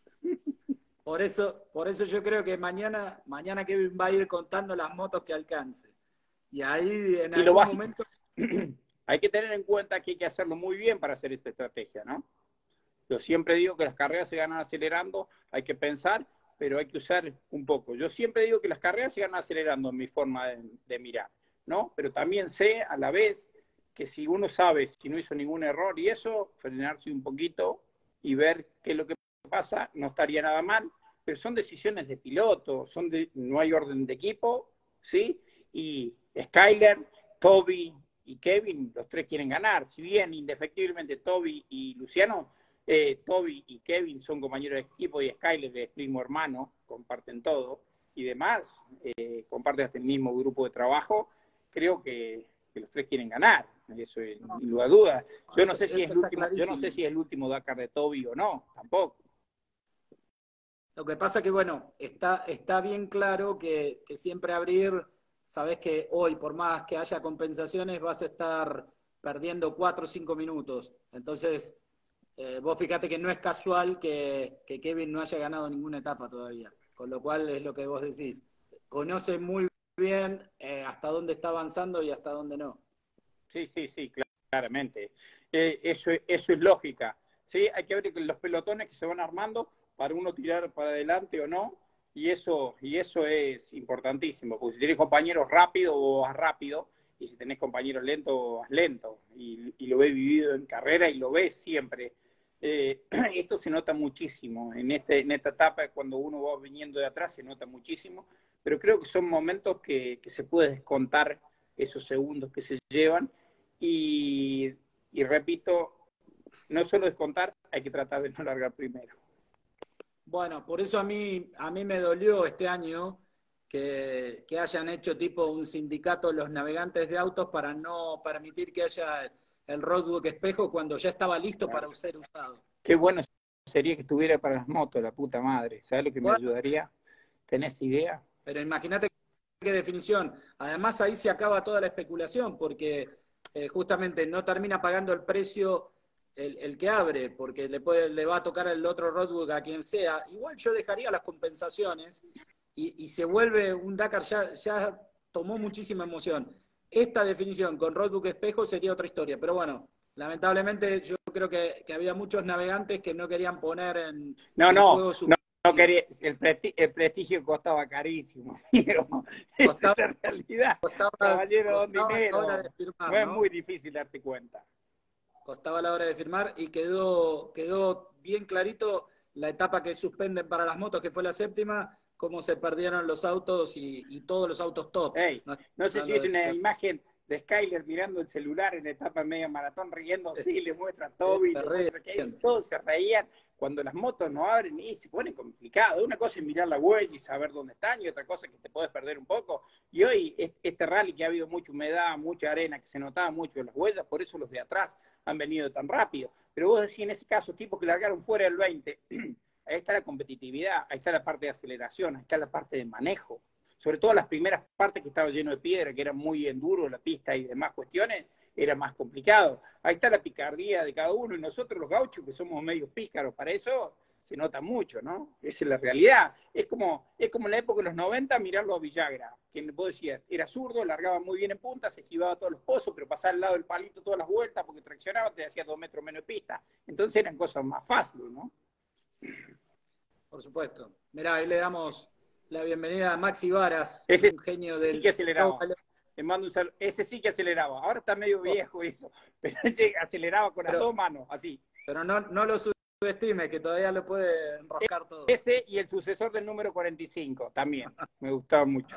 Por eso yo creo que mañana Kevin va a ir contando las motos que alcance. Y ahí en algún momento... Hay que tener en cuenta que hay que hacerlo muy bien para hacer esta estrategia, ¿no? Yo siempre digo que las carreras se ganan acelerando, hay que pensar, pero hay que usar un poco. Yo siempre digo que las carreras se ganan acelerando en mi forma de mirar, ¿no? Pero también sé a la vez que si uno sabe si no hizo ningún error y eso, frenarse un poquito y ver qué es lo que pasa, no estaría nada mal, pero son decisiones de piloto, no hay orden de equipo, ¿sí? Y Skyler, Toby y Kevin, los tres quieren ganar. Si bien indefectiblemente Toby y Luciano, Toby y Kevin son compañeros de equipo y Skyler es primo hermano, comparten todo y demás, comparten hasta el mismo grupo de trabajo, creo que los tres quieren ganar, eso es sin lugar a dudas. Yo no sé si es el último Dakar de Toby o no, tampoco. Lo que pasa que, bueno, está bien claro que siempre abrir, sabés que hoy, por más que haya compensaciones, vas a estar perdiendo 4 o 5 minutos. Entonces, vos fíjate que no es casual que Kevin no haya ganado ninguna etapa todavía. Con lo cual es lo que vos decís. Conoce muy bien hasta dónde está avanzando y hasta dónde no. Sí, claramente. Eso es lógica. ¿Sí? Hay que ver los pelotones que se van armando para uno tirar para adelante o no, y eso es importantísimo, porque si tenés compañeros rápido, vos vas rápido, y si tenés compañeros lento, vas lento, y lo he vivido en carrera y lo ves siempre. Esto se nota muchísimo, en esta etapa cuando uno va viniendo de atrás se nota muchísimo, pero creo que son momentos que se puede descontar esos segundos que se llevan, y repito, no solo descontar, hay que tratar de no largar primero. Bueno, por eso a mí me dolió este año que hayan hecho tipo un sindicato los navegantes de autos para no permitir que haya el roadbook espejo cuando ya estaba listo para ser usado. Qué bueno sería que estuviera para las motos, la puta madre. ¿Sabes lo que me ayudaría? ¿Tenés idea? Pero imagínate qué definición. Además ahí se acaba toda la especulación porque justamente no termina pagando el precio el que abre, porque le va a tocar el otro roadbook a quien sea. Igual yo dejaría las compensaciones y se vuelve un Dakar, ya tomó muchísima emoción. Esta definición con roadbook espejo sería otra historia, pero bueno, lamentablemente yo creo que había muchos navegantes que no querían poner en juego su... No quería, el prestigio costaba carísimo, pero esa es la realidad. Caballero, don dinero. No es muy difícil darte cuenta. Costaba la hora de firmar y quedó bien clarito la etapa que suspenden para las motos, que fue la séptima, cómo se perdieron los autos y todos los autos top. No sé si es una imagen de Skyler mirando el celular en la etapa media maratón, riéndose, y le muestra a Toby, le muestra a Kevin, todos se reían cuando las motos no abren y se pone complicado. Una cosa es mirar la huella y saber dónde están, y otra cosa es que te puedes perder un poco. Y hoy, este rally que ha habido mucha humedad, mucha arena, que se notaba mucho en las huellas, por eso los de atrás han venido tan rápido. Pero vos decís, en ese caso, tipos que largaron fuera del 20, ahí está la competitividad, ahí está la parte de aceleración, ahí está la parte de manejo. Sobre todo las primeras partes que estaba lleno de piedra, que era muy enduro la pista y demás cuestiones, era más complicado. Ahí está la picardía de cada uno, y nosotros los gauchos, que somos medio pícaros para eso, se nota mucho, ¿no? Esa es la realidad. Es como en la época de los 90 mirarlo a Villagra, que vos decías, era zurdo, largaba muy bien en punta, se esquivaba todos los pozos, pero pasaba al lado del palito todas las vueltas porque traccionaba, te hacía 2 metros menos de pista. Entonces eran cosas más fáciles, ¿no? Por supuesto. Mirá, ahí le damos la bienvenida a Maxi Varas, Ese un genio del... sí que aceleraba. Te mando un saludo. Ese sí que aceleraba. Ahora está medio viejo eso, pero ese aceleraba con las dos manos, así. Pero no lo subestime, que todavía lo puede enroscar todo. Ese y el sucesor del número 45, también. Me gustaba mucho.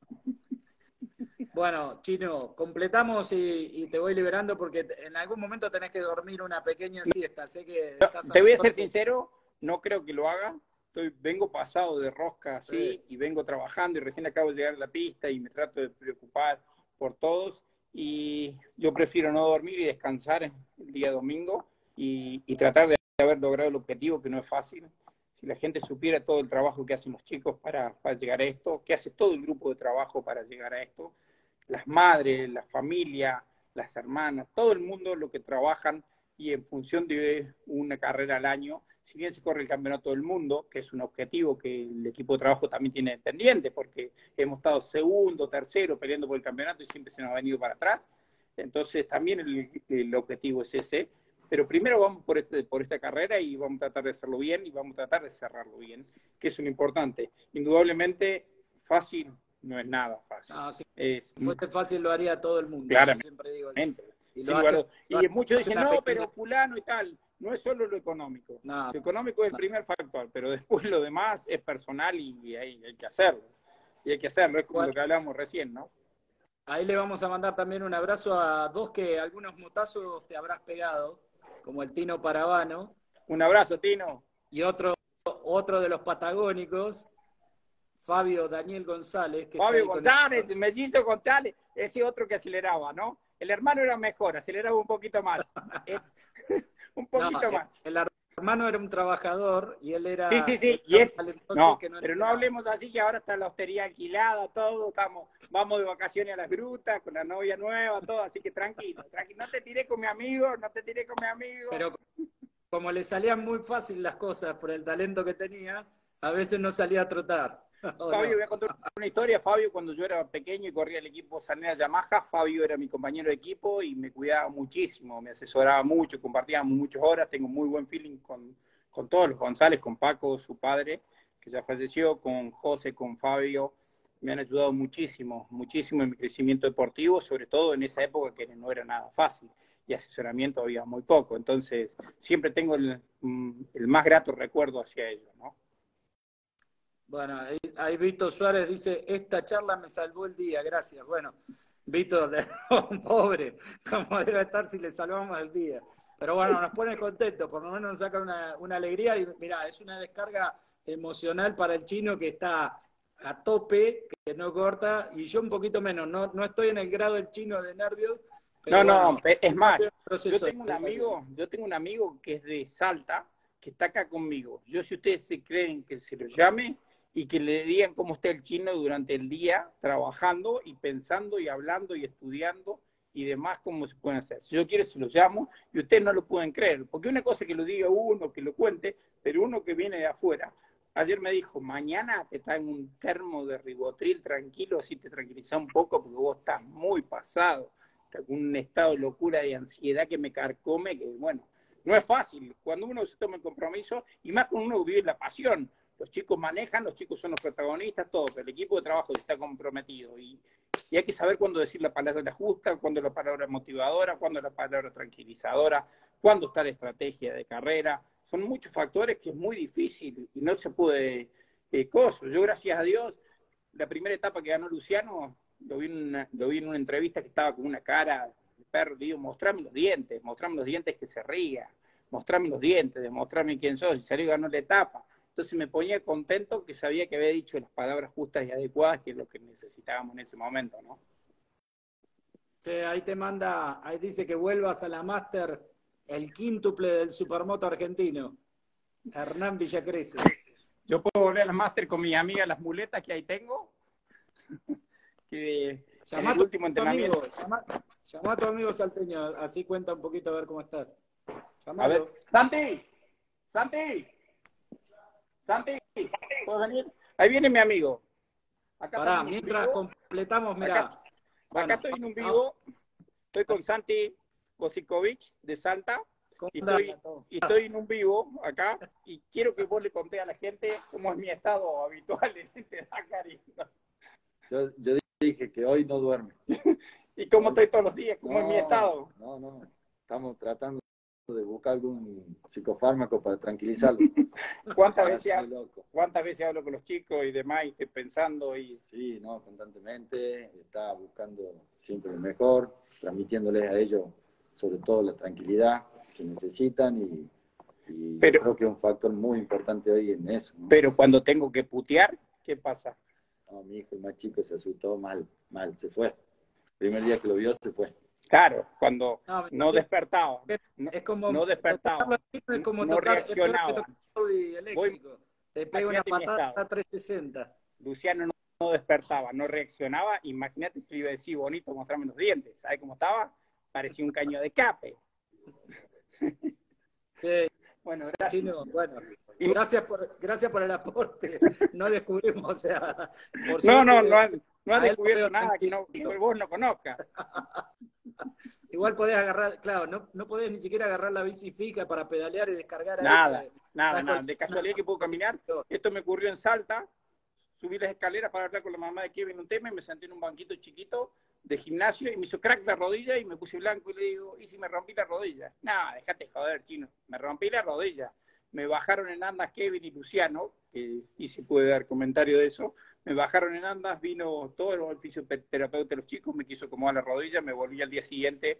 Bueno, Chino, completamos y te voy liberando porque en algún momento tenés que dormir una pequeña siesta. Sé que te voy a ser sincero, no creo que lo haga. Vengo pasado de rosca así y vengo trabajando y recién acabo de llegar a la pista y me trato de preocupar por todos y yo prefiero no dormir y descansar el día domingo y tratar de haber logrado el objetivo, que no es fácil. Si la gente supiera todo el trabajo que hacen los chicos para llegar a esto, que hace todo el grupo de trabajo para llegar a esto, las madres, la familia, las hermanas, todo el mundo lo que trabajan y en función de una carrera al año, si bien se corre el campeonato del mundo, que es un objetivo que el equipo de trabajo también tiene pendiente, porque hemos estado segundo, tercero peleando por el campeonato y siempre se nos ha venido para atrás, entonces también el objetivo es ese, pero primero vamos por esta carrera y vamos a tratar de hacerlo bien y vamos a tratar de cerrarlo bien, que es lo importante. Indudablemente fácil no es nada fácil. No, si fuese fácil lo haría todo el mundo. Claramente. Yo siempre digo eso. Y muchos dicen, no, pero fulano y tal. No es solo lo económico. No, lo económico es el primer factor, pero después lo demás es personal y hay que hacerlo. Y hay que hacerlo, es como lo que hablábamos recién, ¿no? Ahí le vamos a mandar también un abrazo a dos que algunos motazos te habrás pegado, como el Tino Paravano. Un abrazo, Tino. Y otro de los patagónicos, Fabio Daniel González. Fabio González, Mellizo González, ese otro que aceleraba, ¿no? El hermano era mejor, aceleraba un poquito más. Un poquito más. El hermano era un trabajador y él era... Sí. Y él, no, pero no hablemos así, que ahora está la hostería alquilada, todo, vamos de vacaciones a las grutas, con la novia nueva, todo, así que tranquilo. No te tiré con mi amigo. Pero como le salían muy fácil las cosas por el talento que tenía, a veces no salía a trotar. Fabio, voy a contar una historia. Fabio, cuando yo era pequeño y corría el equipo Sanera Yamaha, Fabio era mi compañero de equipo y me cuidaba muchísimo, me asesoraba mucho, compartíamos muchas horas, tengo muy buen feeling con todos los González, con Paco, su padre, que ya falleció, con José, con Fabio, me han ayudado muchísimo en mi crecimiento deportivo, sobre todo en esa época que no era nada fácil y asesoramiento había muy poco, entonces siempre tengo el más grato recuerdo hacia ellos, ¿no? Bueno, ahí Vito Suárez dice, esta charla me salvó el día, gracias. Bueno, Vito, pobre, como debe estar si le salvamos el día. Pero bueno, nos pone contentos, por lo menos nos saca una alegría. Y mirá, es una descarga emocional para el Chino que está a tope, que no corta, y yo un poquito menos. No estoy en el grado del Chino de nervios. Pero no, es más, yo tengo un amigo que es de Salta, que está acá conmigo. Si ustedes se creen que se lo llame y que le digan cómo está el Chino durante el día, trabajando y pensando y hablando y estudiando y demás, cómo se pueden hacer. Si yo quiero, se lo llamo y ustedes no lo pueden creer. Porque una cosa es que lo diga uno, que lo cuente, pero uno que viene de afuera. Ayer me dijo, mañana te traen un termo de Ribotril tranquilo, así te tranquiliza un poco porque vos estás muy pasado. Estás con un estado de locura, de ansiedad que me carcome, que bueno, no es fácil. Cuando uno se toma el compromiso, y más cuando uno vive la pasión, los chicos manejan, los chicos son los protagonistas, todo, pero el equipo de trabajo está comprometido y hay que saber cuándo decir la palabra justa, cuándo la palabra motivadora, cuándo la palabra tranquilizadora, cuándo está la estrategia de carrera. Son muchos factores que es muy difícil y no se puede cosas. Yo, gracias a Dios, la primera etapa que ganó Luciano, lo vi en una entrevista que estaba con una cara de perro, le digo, mostrame los dientes que se ría, mostrame los dientes, demostrame quién sos, y salió y ganó la etapa. Entonces me ponía contento que sabía que había dicho las palabras justas y adecuadas, que es lo que necesitábamos en ese momento, ¿no? Sí, ahí dice que vuelvas a la Master, el quíntuple del Supermoto argentino, Hernán Villacreces. Yo puedo volver a la Master con mi amiga, las muletas que ahí tengo, que llamá en el último entrenamiento. Llamá a tu amigo salteño, así cuenta un poquito a ver cómo estás. Llamalo. A ver, Santi. Santi, ¿puedes venir? Ahí viene mi amigo. Acá Pará, estamos en un mientras vivo. completamos, mirá. Acá Bueno, estoy en un vivo. Estoy con Santi Bosikovic de Salta. ¿cómo Y andás? estoy en un vivo acá. Y quiero que vos le contés a la gente cómo es mi estado habitual en este Dakar. Yo dije que hoy no duerme. ¿Y cómo estoy todos los días? ¿Cómo es mi estado? No. Estamos tratando de buscar algún psicofármaco para tranquilizarlo. ¿Cuántas veces hablo con los chicos y demás y estoy pensando? Sí, no, constantemente. Está buscando siempre lo mejor, transmitiéndoles a ellos sobre todo la tranquilidad que necesitan y yo creo que es un factor muy importante hoy en eso, ¿no? Pero cuando tengo que putear, ¿qué pasa? No, mi hijo, el más chico, se asustó mal, se fue. El primer día que lo vio, se fue. Claro, cuando no despertaba, es como no despertaba, es como no tocar, reaccionaba. Eléctrico. Te pega una patada a 360. Luciano no despertaba, no reaccionaba. Imagínate si le iba a decir bonito, mostrarme los dientes. ¿Sabes cómo estaba? Parecía un caño de escape. Sí. Bueno, gracias. Chino, bueno, gracias por el aporte. No descubrimos, o sea, por no has descubierto nada que vos no conozcas. Igual podés agarrar, claro, no podés ni siquiera agarrar la bici fija para pedalear y descargar ahí. Nada. De casualidad que puedo caminar. Esto me ocurrió en Salta. Subí las escaleras para hablar con la mamá de Kevin un tema y me senté en un banquito chiquito de gimnasio y me hizo crack la rodilla y me puse blanco y le digo, ¿y si me rompí la rodilla? Nada, dejate joder, chino. Me rompí la rodilla. Me bajaron en andas Kevin y Luciano, que se puede dar comentario de eso. Me bajaron en andas, vino todo el fisioterapeuta de los chicos, me quiso acomodar la rodilla, me volví al día siguiente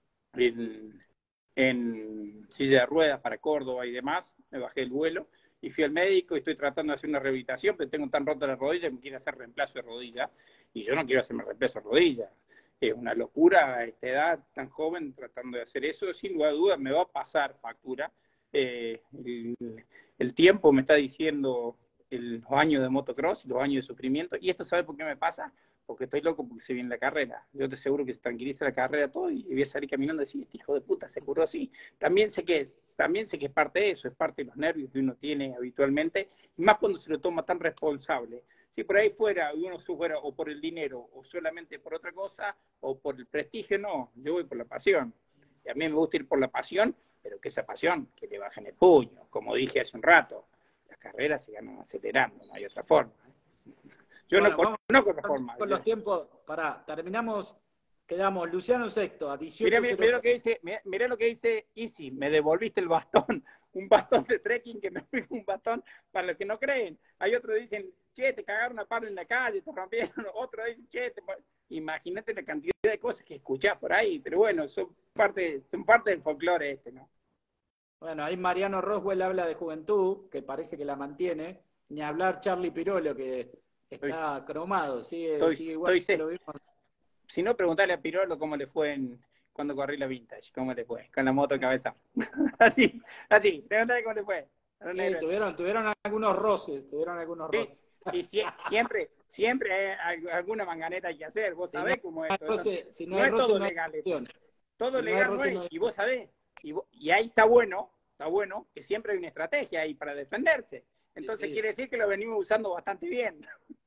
en silla de ruedas para Córdoba y demás, me bajé el vuelo y fui al médico y estoy tratando de hacer una rehabilitación, pero tengo tan rota la rodilla que me quiere hacer reemplazo de rodilla y yo no quiero hacerme reemplazo de rodilla. Es una locura a esta edad tan joven tratando de hacer eso, sin lugar a dudas me va a pasar factura. El tiempo me está diciendo los años de motocross, los años de sufrimiento, y esto ¿sabes por qué me pasa? Porque estoy loco porque se viene la carrera. Yo te aseguro que se tranquiliza la carrera todo y voy a salir caminando y decir, este hijo de puta se curó así. También sé que es parte de eso, es parte de los nervios que uno tiene habitualmente, y más cuando se lo toma tan responsable. Si por ahí fuera, uno fuera o por el dinero, o solamente por otra cosa, o por el prestigio, no, yo voy por la pasión. Y a mí me gusta ir por la pasión, pero que esa pasión, que le bajen el puño, como dije hace un rato. Las carreras se ganan acelerando, no hay otra forma. Yo no conozco otra forma. Con los tiempos, terminamos, quedamos Luciano sexto a 18:06. Mirá lo que dice Easy, me devolviste el bastón, un bastón de trekking que me fui un bastón, para los que no creen. Hay otros que dicen, che, te cagaron a palo en la calle, te rompieron, otros dicen, che, imagínate la cantidad de cosas que escuchás por ahí, pero bueno, son parte del folclore ¿no? Bueno, ahí Mariano Roswell habla de juventud, que parece que la mantiene, ni hablar Charlie Pirolo, que está cromado, sigue igual que lo vimos. Si no, preguntarle a Pirolo cómo le fue cuando corrí la Vintage, cómo le fue, con la moto de cabeza. así, preguntale cómo le fue. Sí, tuvieron algunos roces, Y siempre hay alguna manganeta que hacer, vos sabés cómo es esto. Si no es todo legal. Todo legal no es, y vos sabés. Y ahí está bueno que siempre hay una estrategia ahí para defenderse. Entonces quiere decir que lo venimos usando bastante bien.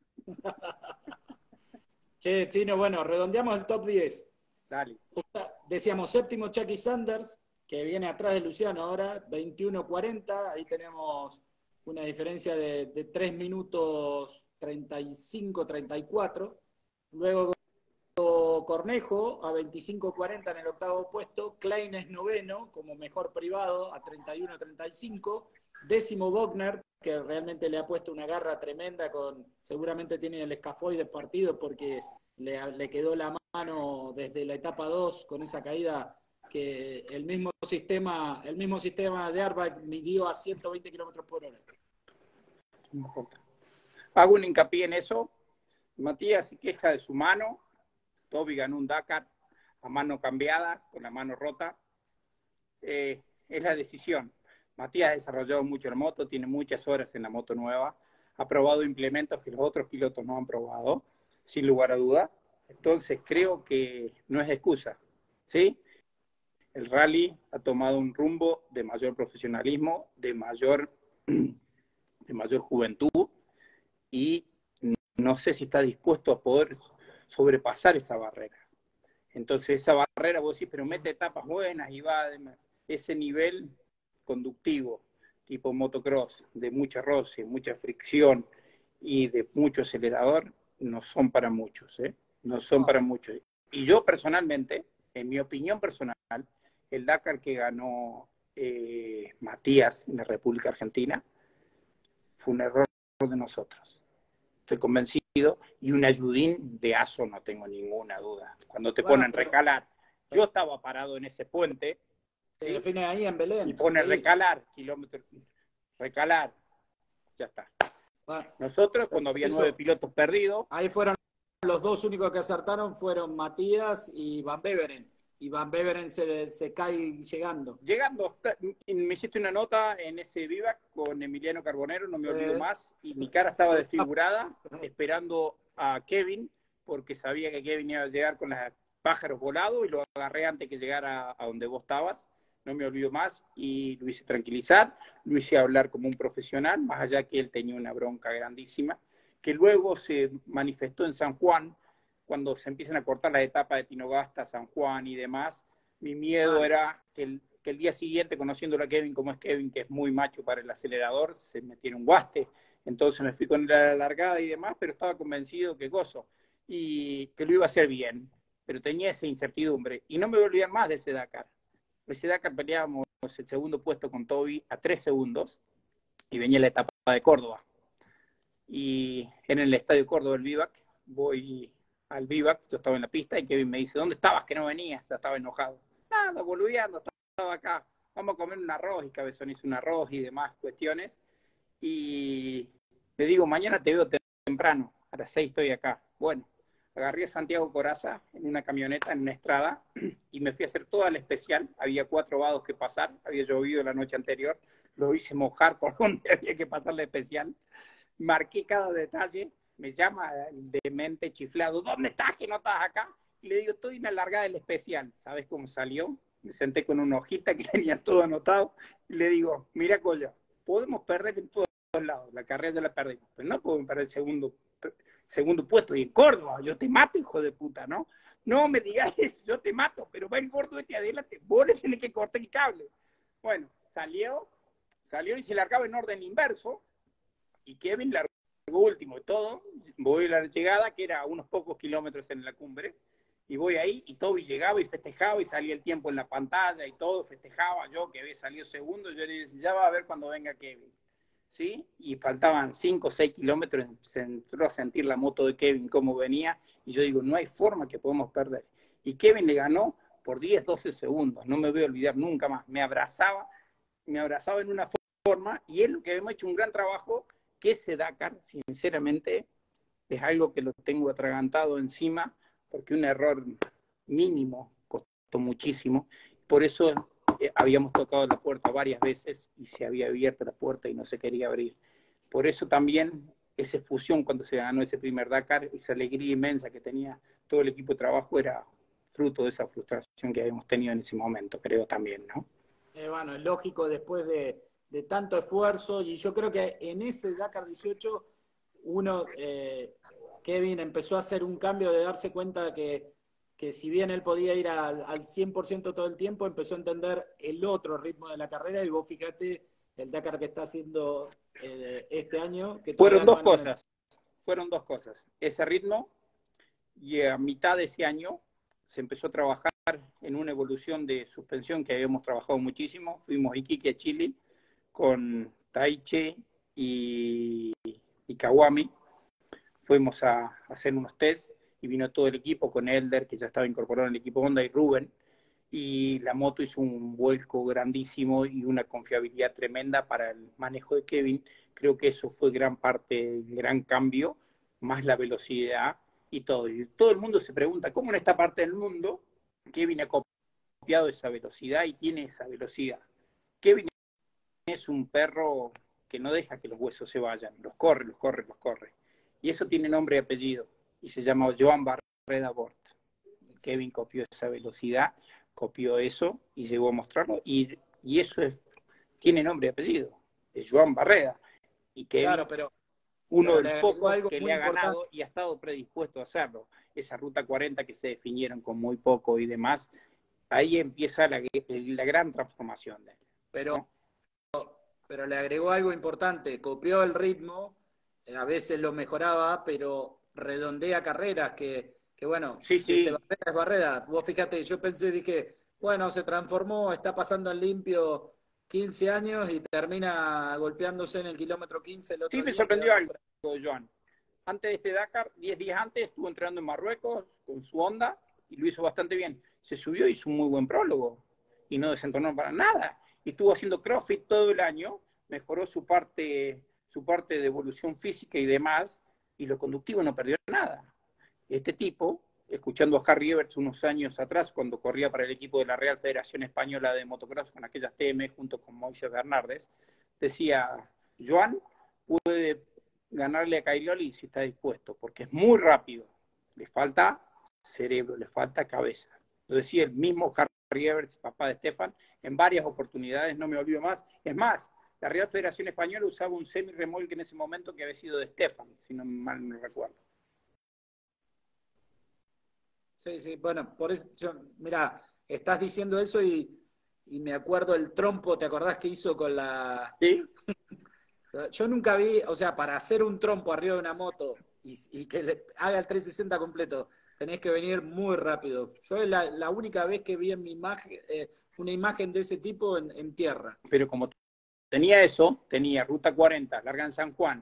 Che, Chino, bueno, redondeamos el top 10. Dale. Decíamos séptimo Chucky Sanders, que viene atrás de Luciano ahora, 21:40. Ahí tenemos una diferencia de 3 minutos 35-34. Luego Cornejo a 25:40 en el octavo puesto. Klein es noveno como mejor privado a 31:35. Décimo Bogner, que realmente le ha puesto una garra tremenda, seguramente tiene el escafoide partido porque le quedó la mano desde la etapa 2 con esa caída que el mismo sistema de airbag midió a 120 km/h. Hago un hincapié en eso. Matías se queja de su mano. Toby ganó un Dakar a mano cambiada, con la mano rota. Es la decisión. Matías ha desarrollado mucho la moto, tiene muchas horas en la moto nueva, ha probado implementos que los otros pilotos no han probado, sin lugar a duda. Entonces creo que no es excusa, ¿sí? El rally ha tomado un rumbo de mayor profesionalismo, de mayor de mayor juventud, y no sé si está dispuesto a poder sobrepasar esa barrera. Entonces esa barrera, vos decís, pero mete etapas buenas y va, ese nivel conductivo, tipo motocross, de mucha roce, mucha fricción y de mucho acelerador, no son para muchos, ¿eh? No son para muchos. Y yo personalmente, en mi opinión personal, el Dakar que ganó Matías en la República Argentina fue un error de nosotros. Estoy convencido, y un ayudín de Aso, no tengo ninguna duda. Cuando te ponen recalar, yo estaba parado en ese puente, se define ahí en Belén. Y pone recalar, kilómetros, recalar, ya está. Bueno, nosotros, cuando había 9 pilotos perdidos... Ahí fueron los dos únicos que acertaron, fueron Matías y Van Beveren. Y Van Beveren se cae llegando. Llegando, me hiciste una nota en ese vivac con Emiliano Carbonero, no me olvido más, y mi cara estaba desfigurada, esperando a Kevin, porque sabía que Kevin iba a llegar con los pájaros volados, y lo agarré antes que llegara a donde vos estabas, no me olvido más, y lo hice tranquilizar, lo hice hablar como un profesional, más allá que él tenía una bronca grandísima, que luego se manifestó en San Juan, cuando se empiezan a cortar las etapas de Tinogasta, San Juan y demás. Mi miedo era que el día siguiente, conociéndolo a Kevin como es Kevin, que es muy macho para el acelerador, se metiera un guaste. Entonces me fui con la largada y demás, pero estaba convencido que gozo y que lo iba a hacer bien. Pero tenía esa incertidumbre. Y no me voy a olvidar más de ese Dakar. Ese Dakar peleábamos el segundo puesto con Toby a 3 segundos y venía la etapa de Córdoba. Y en el Estadio Córdoba, el vivac, voy al vivac, yo estaba en la pista y Kevin me dice, ¿dónde estabas que no venías? Ya estaba enojado. Nada, boludeando, estaba acá. Vamos a comer un arroz, y Cabezón hizo un arroz y demás cuestiones. Y le digo, mañana te veo temprano, a las 6 estoy acá. Bueno, agarré a Santiago Corazza en una camioneta, en una estrada, y me fui a hacer toda la especial. Había 4 vados que pasar, había llovido la noche anterior, lo hice mojar por donde había que pasar la especial. Marqué cada detalle, me llama el demente chiflado, ¿dónde estás que no estás acá? Y le digo, estoy en la largada del especial. ¿Sabes cómo salió? Me senté con una hojita que tenía todo anotado y le digo, mira, Colla, podemos perder en todos lados, la carrera ya la perdimos, pero no podemos perder el segundo puesto. Y en Córdoba, yo te mato, hijo de puta, ¿no? No me digas eso, yo te mato, pero va el gordo este adelante, vos le tenés que cortar el cable. Bueno, salió y se largaba en orden inverso, y Kevin largó último y todo. Voy a la llegada, que era unos pocos kilómetros en la cumbre, y voy ahí, y Toby llegaba y festejaba, y salía el tiempo en la pantalla y todo, festejaba yo que había salido segundo. Yo le decía, ya va a ver cuando venga Kevin, ¿sí? Y faltaban 5 o 6 kilómetros, se entró a sentir la moto de Kevin cómo venía, y yo digo, no hay forma que podemos perder. Y Kevin le ganó por 10, 12 segundos, no me voy a olvidar nunca más. Me abrazaba en una forma, y es lo que hemos hecho un gran trabajo, que ese Dakar, sinceramente, es algo que lo tengo atragantado encima, porque un error mínimo costó muchísimo. Por eso habíamos tocado la puerta varias veces y se había abierto la puerta y no se quería abrir. Por eso también esa fusión cuando se ganó ese primer Dakar, esa alegría inmensa que tenía todo el equipo de trabajo, era fruto de esa frustración que habíamos tenido en ese momento, creo también, ¿no? Bueno, es lógico después de tanto esfuerzo, y yo creo que en ese Dakar 18 Kevin empezó a hacer un cambio de darse cuenta que si bien él podía ir al 100% todo el tiempo, empezó a entender el otro ritmo de la carrera, y vos fíjate el Dakar que está haciendo este año. Que fueron dos cosas. Ese ritmo, y a mitad de ese año se empezó a trabajar en una evolución de suspensión que habíamos trabajado muchísimo. Fuimos a Iquique, a Chile, con Taiche y Kawami. Fuimos a hacer unos tests y vino todo el equipo con Elder, que ya estaba incorporado en el equipo Honda, y Rubén, y la moto hizo un vuelco grandísimo y una confiabilidad tremenda para el manejo de Kevin. Creo que eso fue gran parte, gran cambio, más la velocidad y todo. Y todo el mundo se pregunta, ¿cómo en esta parte del mundo Kevin ha copiado esa velocidad y tiene esa velocidad? Kevin es un perro que no deja que los huesos se vayan, los corre. Y eso tiene nombre y apellido, y se llama Joan Barreda Bort. Kevin copió esa velocidad, copió eso y llegó a mostrarlo, y eso tiene nombre y apellido, es Joan Barreda. Y Kevin, claro, pero uno de los pocos algo que muy le ha importante. ganado y ha estado predispuesto a hacerlo. Esa ruta 40 que se definieron con muy poco y demás, ahí empieza la gran transformación de él. Pero, ¿no? pero le agregó algo importante, copió el ritmo, a veces lo mejoraba, pero redondea carreras que bueno, Sí, viste, sí. Barreda es Barreda. Vos fíjate, yo pensé, dije, bueno, se transformó, está pasando en limpio 15 años y termina golpeándose en el kilómetro 15 el Sí, otro me día, sorprendió quedando algo, fuera. Joan. Antes de este Dakar, 10 días antes, estuvo entrenando en Marruecos con su Honda y lo hizo bastante bien. Se subió y hizo un muy buen prólogo y no desentonó para nada. Y estuvo haciendo CrossFit todo el año, mejoró su parte de evolución física y demás, y lo conductivo no perdió nada. Este tipo, escuchando a Harry Everts unos años atrás, cuando corría para el equipo de la Real Federación Española de Motocross con aquellas TM junto con Moisés Bernardes, decía, Joan puede ganarle a Cairioli si está dispuesto, porque es muy rápido, le falta cerebro, le falta cabeza. Lo decía el mismo Harry Everts, papá de Stefan, en varias oportunidades, no me olvido más. Es más, la Real Federación Española usaba un semi-remolque en ese momento que había sido de Stefan, si no mal no recuerdo. Sí, sí, bueno, por eso, mira, estás diciendo eso y me acuerdo el trompo, ¿te acordás que hizo con la... ¿Sí? Yo nunca vi, o sea, para hacer un trompo arriba de una moto y que le haga el 360 completo, tenés que venir muy rápido. Yo es la única vez que vi en mi imagen, una imagen de ese tipo en tierra. Pero como tenía eso, tenía Ruta 40, larga en San Juan,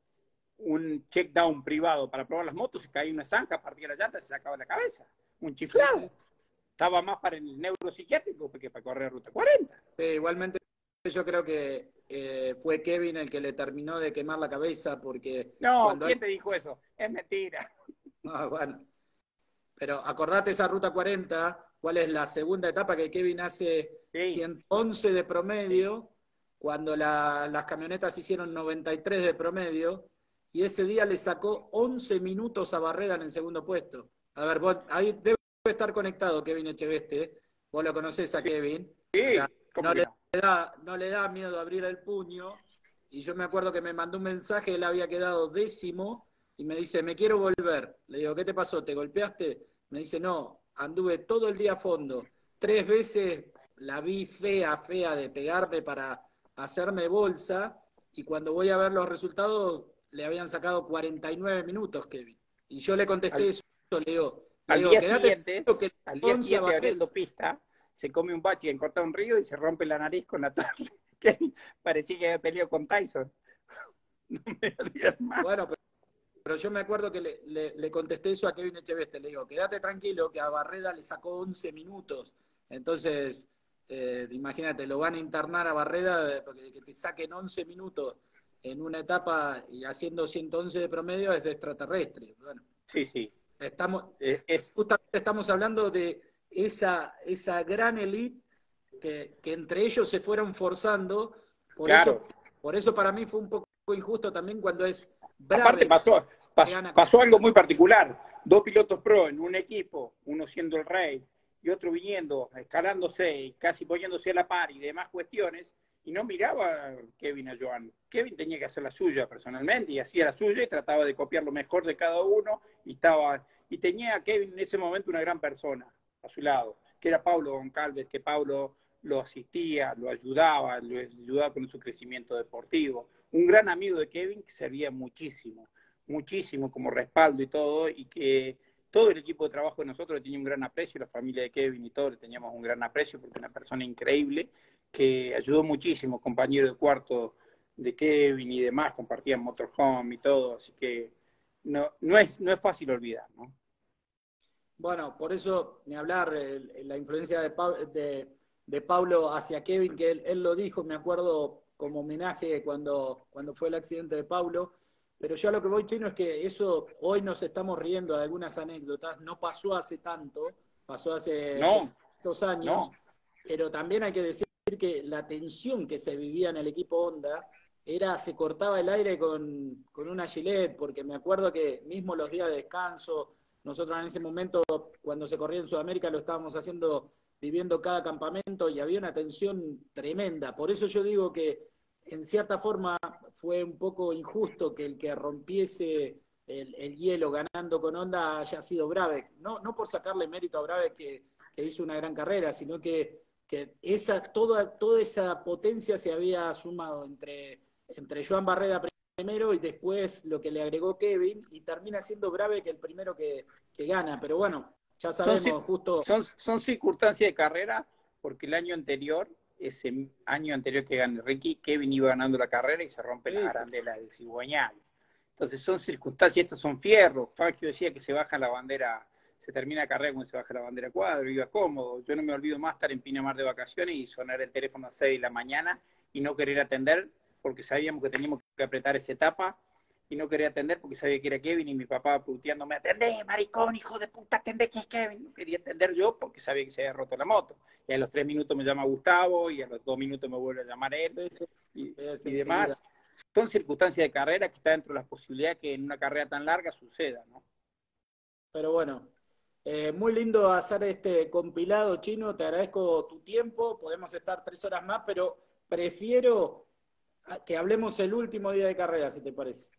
un check down privado para probar las motos, se caía una zanja, partía la llanta, se sacaba la cabeza. Un Sí, chiflado. sí. Estaba más para el neuropsiquiátrico que para correr Ruta 40. Sí, igualmente yo creo que fue Kevin el que le terminó de quemar la cabeza porque No, cuando... ¿quién te dijo eso? Es mentira. Ah, bueno, pero acordate esa ruta 40, ¿cuál es la segunda etapa que Kevin hace Sí, 111 de promedio, cuando las camionetas hicieron 93 de promedio, y ese día le sacó 11 minutos a Barreda en el segundo puesto? A ver, vos, ahí debe estar conectado Kevin Echeveste, vos lo conocés a sí, Kevin, o sea, sí, ¿cómo que no? no le da miedo abrir el puño, y yo me acuerdo que me mandó un mensaje, él había quedado décimo, y me dice, me quiero volver. Le digo, ¿qué te pasó? ¿Te golpeaste? Me dice, no, anduve todo el día a fondo. 3 veces la vi fea, fea de pegarme para hacerme bolsa, y cuando voy a ver los resultados, le habían sacado 49 minutos, Kevin. Y yo le contesté Al, eso, le al digo, día quédate siguiente, tranquilo que al día 11 a siguiente Barrera. abriendo pista, se come un bache en cortar un río y se rompe la nariz con la torre. Que parecía que había peleado con Tyson. No me olvides más. Bueno, pero yo me acuerdo que le contesté eso a Kevin Echeveste, le digo, quédate tranquilo que a Barreda le sacó 11 minutos. Entonces, imagínate, lo van a internar a Barreda, porque que te saquen 11 minutos en una etapa y haciendo 111 de promedio es de extraterrestre. Bueno, Sí, sí. estamos, Es, justamente estamos hablando de esa gran elite que entre ellos se fueron forzando, por eso, claro. por eso para mí fue un poco injusto también cuando es Aparte Brave que gana con... pasó algo muy particular. Dos pilotos pro en un equipo, uno siendo el rey y otro viniendo, escalándose y casi poniéndose a la par y demás cuestiones, y no miraba a Kevin a Joan. Kevin tenía que hacer la suya personalmente y hacía la suya y trataba de copiar lo mejor de cada uno y tenía a Kevin en ese momento una gran persona a su lado, que era Paulo Goncalves, que Paulo lo asistía, lo ayudaba con su crecimiento deportivo. Un gran amigo de Kevin que servía muchísimo, muchísimo como respaldo y todo, y que todo el equipo de trabajo de nosotros le tenía un gran aprecio, la familia de Kevin y todo le teníamos un gran aprecio porque es una persona increíble que ayudó muchísimo, compañero de cuarto de Kevin y demás, compartían motorhome y todo, así que no es fácil olvidar, ¿no? Bueno, por eso, ni hablar, la influencia de Pablo hacia Kevin, que él lo dijo, me acuerdo como homenaje cuando fue el accidente de Pablo, pero yo a lo que voy, Chino, es que eso, hoy nos estamos riendo de algunas anécdotas, no pasó hace tanto, pasó hace No, poquitos años, no, pero también hay que decir que la tensión que se vivía en el equipo Honda se cortaba el aire con una gilet, porque me acuerdo que mismo los días de descanso, nosotros en ese momento, cuando se corría en Sudamérica, lo estábamos haciendo, viviendo cada campamento y había una tensión tremenda. Por eso yo digo que en cierta forma fue un poco injusto que el que rompiese el hielo ganando con Honda haya sido Brabec. No por sacarle mérito a Brabec que hizo una gran carrera, sino que toda esa potencia se había sumado entre Joan Barreda primero y después lo que le agregó Kevin, y termina siendo Brabec el primero que gana. Pero bueno, ya sabemos, justo... Son circunstancias de carrera, porque el año anterior, ese año anterior que gana Ricky, Kevin iba ganando la carrera y se rompe la arandela del cigüeñal. Entonces son circunstancias, estos son fierros. Fangio decía que se baja la bandera, se termina la carrera cuando se baja la bandera cuadro, iba cómodo. Yo no me olvido más estar en Pinamar de vacaciones y sonar el teléfono a 6 de la mañana y no querer atender porque sabíamos que teníamos que apretar esa etapa, y no quería atender porque sabía que era Kevin, y mi papá puteándome: atendé, maricón, hijo de puta, atendé, que es Kevin. No quería atender yo porque sabía que se había roto la moto. Y a los 3 minutos me llama Gustavo, y a los 2 minutos me vuelve a llamar él, y demás. Son circunstancias de carrera que está dentro de las posibilidades que en una carrera tan larga suceda, ¿no? Pero bueno, muy lindo hacer este compilado, Chino. Te agradezco tu tiempo. Podemos estar 3 horas más, pero prefiero que hablemos el último día de carrera, si te parece.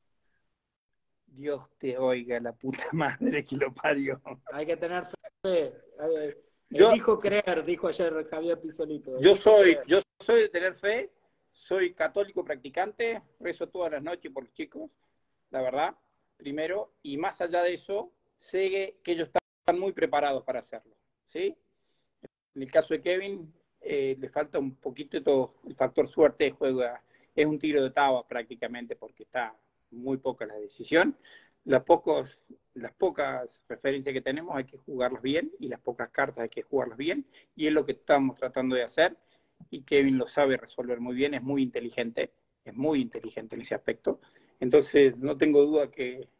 Dios te oiga, la puta madre que lo parió. Hay que tener fe. Elijo creer, dijo ayer Javier Pisolito. Yo soy de tener fe, soy católico practicante, rezo todas las noches por los chicos, la verdad, primero, y más allá de eso, sé que ellos están muy preparados para hacerlo, ¿sí? En el caso de Kevin, le falta un poquito todo, el factor suerte juega, es un tiro de taba prácticamente, porque está muy poca la decisión. Las pocas referencias que tenemos hay que jugarlas bien, y las pocas cartas hay que jugarlas bien, y es lo que estamos tratando de hacer, y Kevin lo sabe resolver muy bien, es muy inteligente en ese aspecto. Entonces no tengo duda que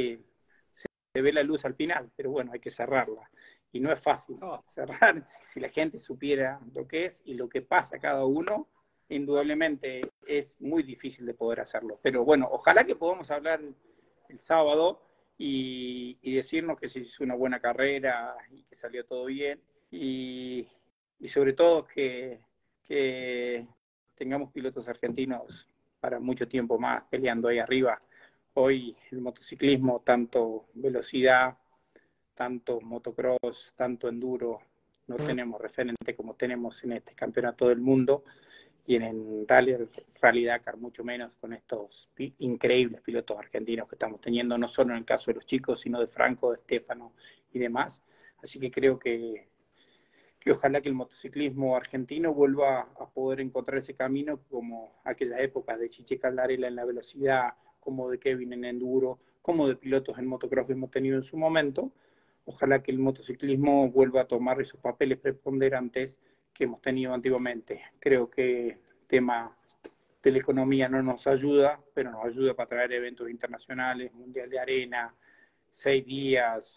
se ve la luz al final, pero bueno, hay que cerrarla. Y no es fácil cerrar. Si la gente supiera lo que es y lo que pasa cada uno, indudablemente es muy difícil de poder hacerlo. Pero bueno, ojalá que podamos hablar el sábado y decirnos que se hizo una buena carrera y que salió todo bien. Y sobre todo que tengamos pilotos argentinos para mucho tiempo más peleando ahí arriba. Hoy el motociclismo, tanto velocidad, tanto motocross, tanto enduro, no tenemos referente como tenemos en este campeonato del mundo, y en Rally Dakar mucho menos, con estos increíbles pilotos argentinos que estamos teniendo, no solo en el caso de los chicos, sino de Franco, de Stefano y demás. Así que creo que ojalá que el motociclismo argentino vuelva a poder encontrar ese camino como aquellas épocas de Chiche Caldarela en la velocidad, como de Kevin en enduro, como de pilotos en motocross que hemos tenido en su momento. Ojalá que el motociclismo vuelva a tomar esos papeles preponderantes que hemos tenido antiguamente. Creo que el tema de la economía no nos ayuda, pero nos ayuda para traer eventos internacionales, Mundial de Arena, 6 días,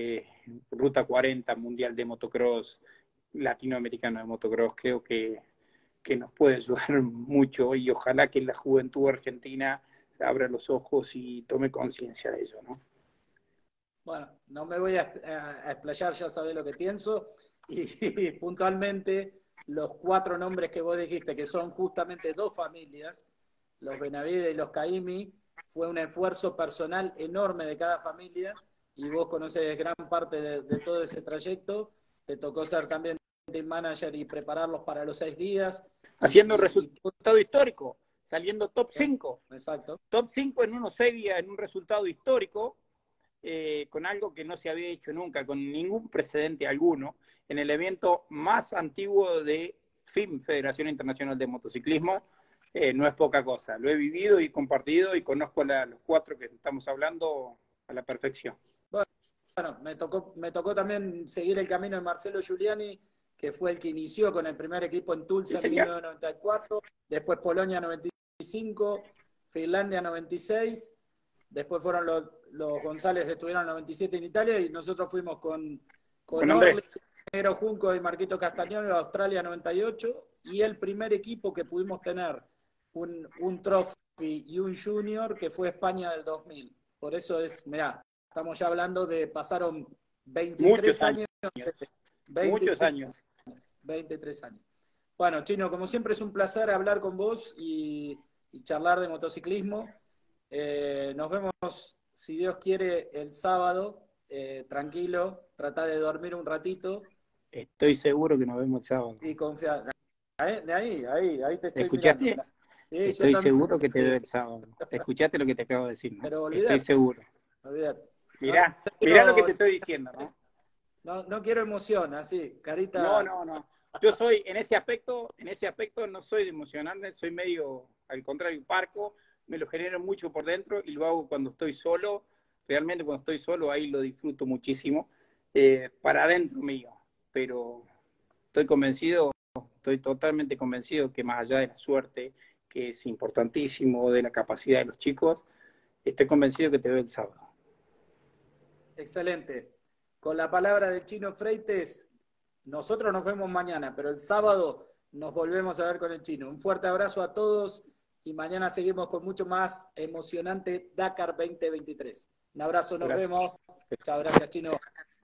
Ruta 40, Mundial de Motocross, Latinoamericano de Motocross. Creo que nos puede ayudar mucho, y ojalá que la juventud argentina abra los ojos y tome conciencia de ello, ¿no? Bueno, no me voy a explayar, ya sabés lo que pienso, y puntualmente los 4 nombres que vos dijiste, que son justamente 2 familias, los Benavides y los Caimi, fue un esfuerzo personal enorme de cada familia, y vos conocés gran parte de todo ese trayecto. Te tocó ser también team manager y prepararlos para los 6 días. Haciendo resultado histórico, saliendo top 5. Exacto. Top 5 en unos 6 días, en un resultado histórico, con algo que no se había hecho nunca, con ningún precedente alguno, en el evento más antiguo de FIM, Federación Internacional de Motociclismo. No es poca cosa. Lo he vivido y compartido, y conozco a los 4 que estamos hablando a la perfección. Bueno, me tocó también seguir el camino de Marcelo Giuliani, que fue el que inició con el primer equipo en Tulsa en 1994, después Polonia 95, Finlandia 96, después fueron los González, estuvieron en 97 en Italia, y nosotros fuimos con Orly, Negro Junco y Marquito Castañón, Australia 98, y el primer equipo que pudimos tener un trophy y un junior, que fue España del 2000. Por eso mirá, estamos ya hablando de, pasaron 23 años. 23 años. 23 años. Bueno, Chino, como siempre es un placer hablar con vos y charlar de motociclismo. Nos vemos, si Dios quiere, el sábado. Tranquilo, tratá de dormir un ratito. Estoy seguro que nos vemos el sábado. Y confiar. Ahí te estoy ¿Escuchaste? mirando. Sí, Estoy seguro que te veo sí. el sábado. ¿Escuchaste lo que te acabo de decir, ¿no? Pero Estoy seguro. olvídate. Mirá lo que te estoy diciendo, ¿no? No quiero emoción, así, carita. No. Yo soy, en ese aspecto no soy de emocionarme, soy medio, al contrario, parco, me lo genero mucho por dentro y lo hago cuando estoy solo. Realmente cuando estoy solo ahí lo disfruto muchísimo, para adentro mío. Pero estoy totalmente convencido que más allá de la suerte, que es importantísimo, de la capacidad de los chicos, estoy convencido que te veo el sábado. Excelente. Con la palabra del Chino Freites, nosotros nos vemos mañana, pero el sábado nos volvemos a ver con el Chino. Un fuerte abrazo a todos y mañana seguimos con mucho más emocionante Dakar 2023. Un abrazo, nos vemos. Chao, gracias, Chino.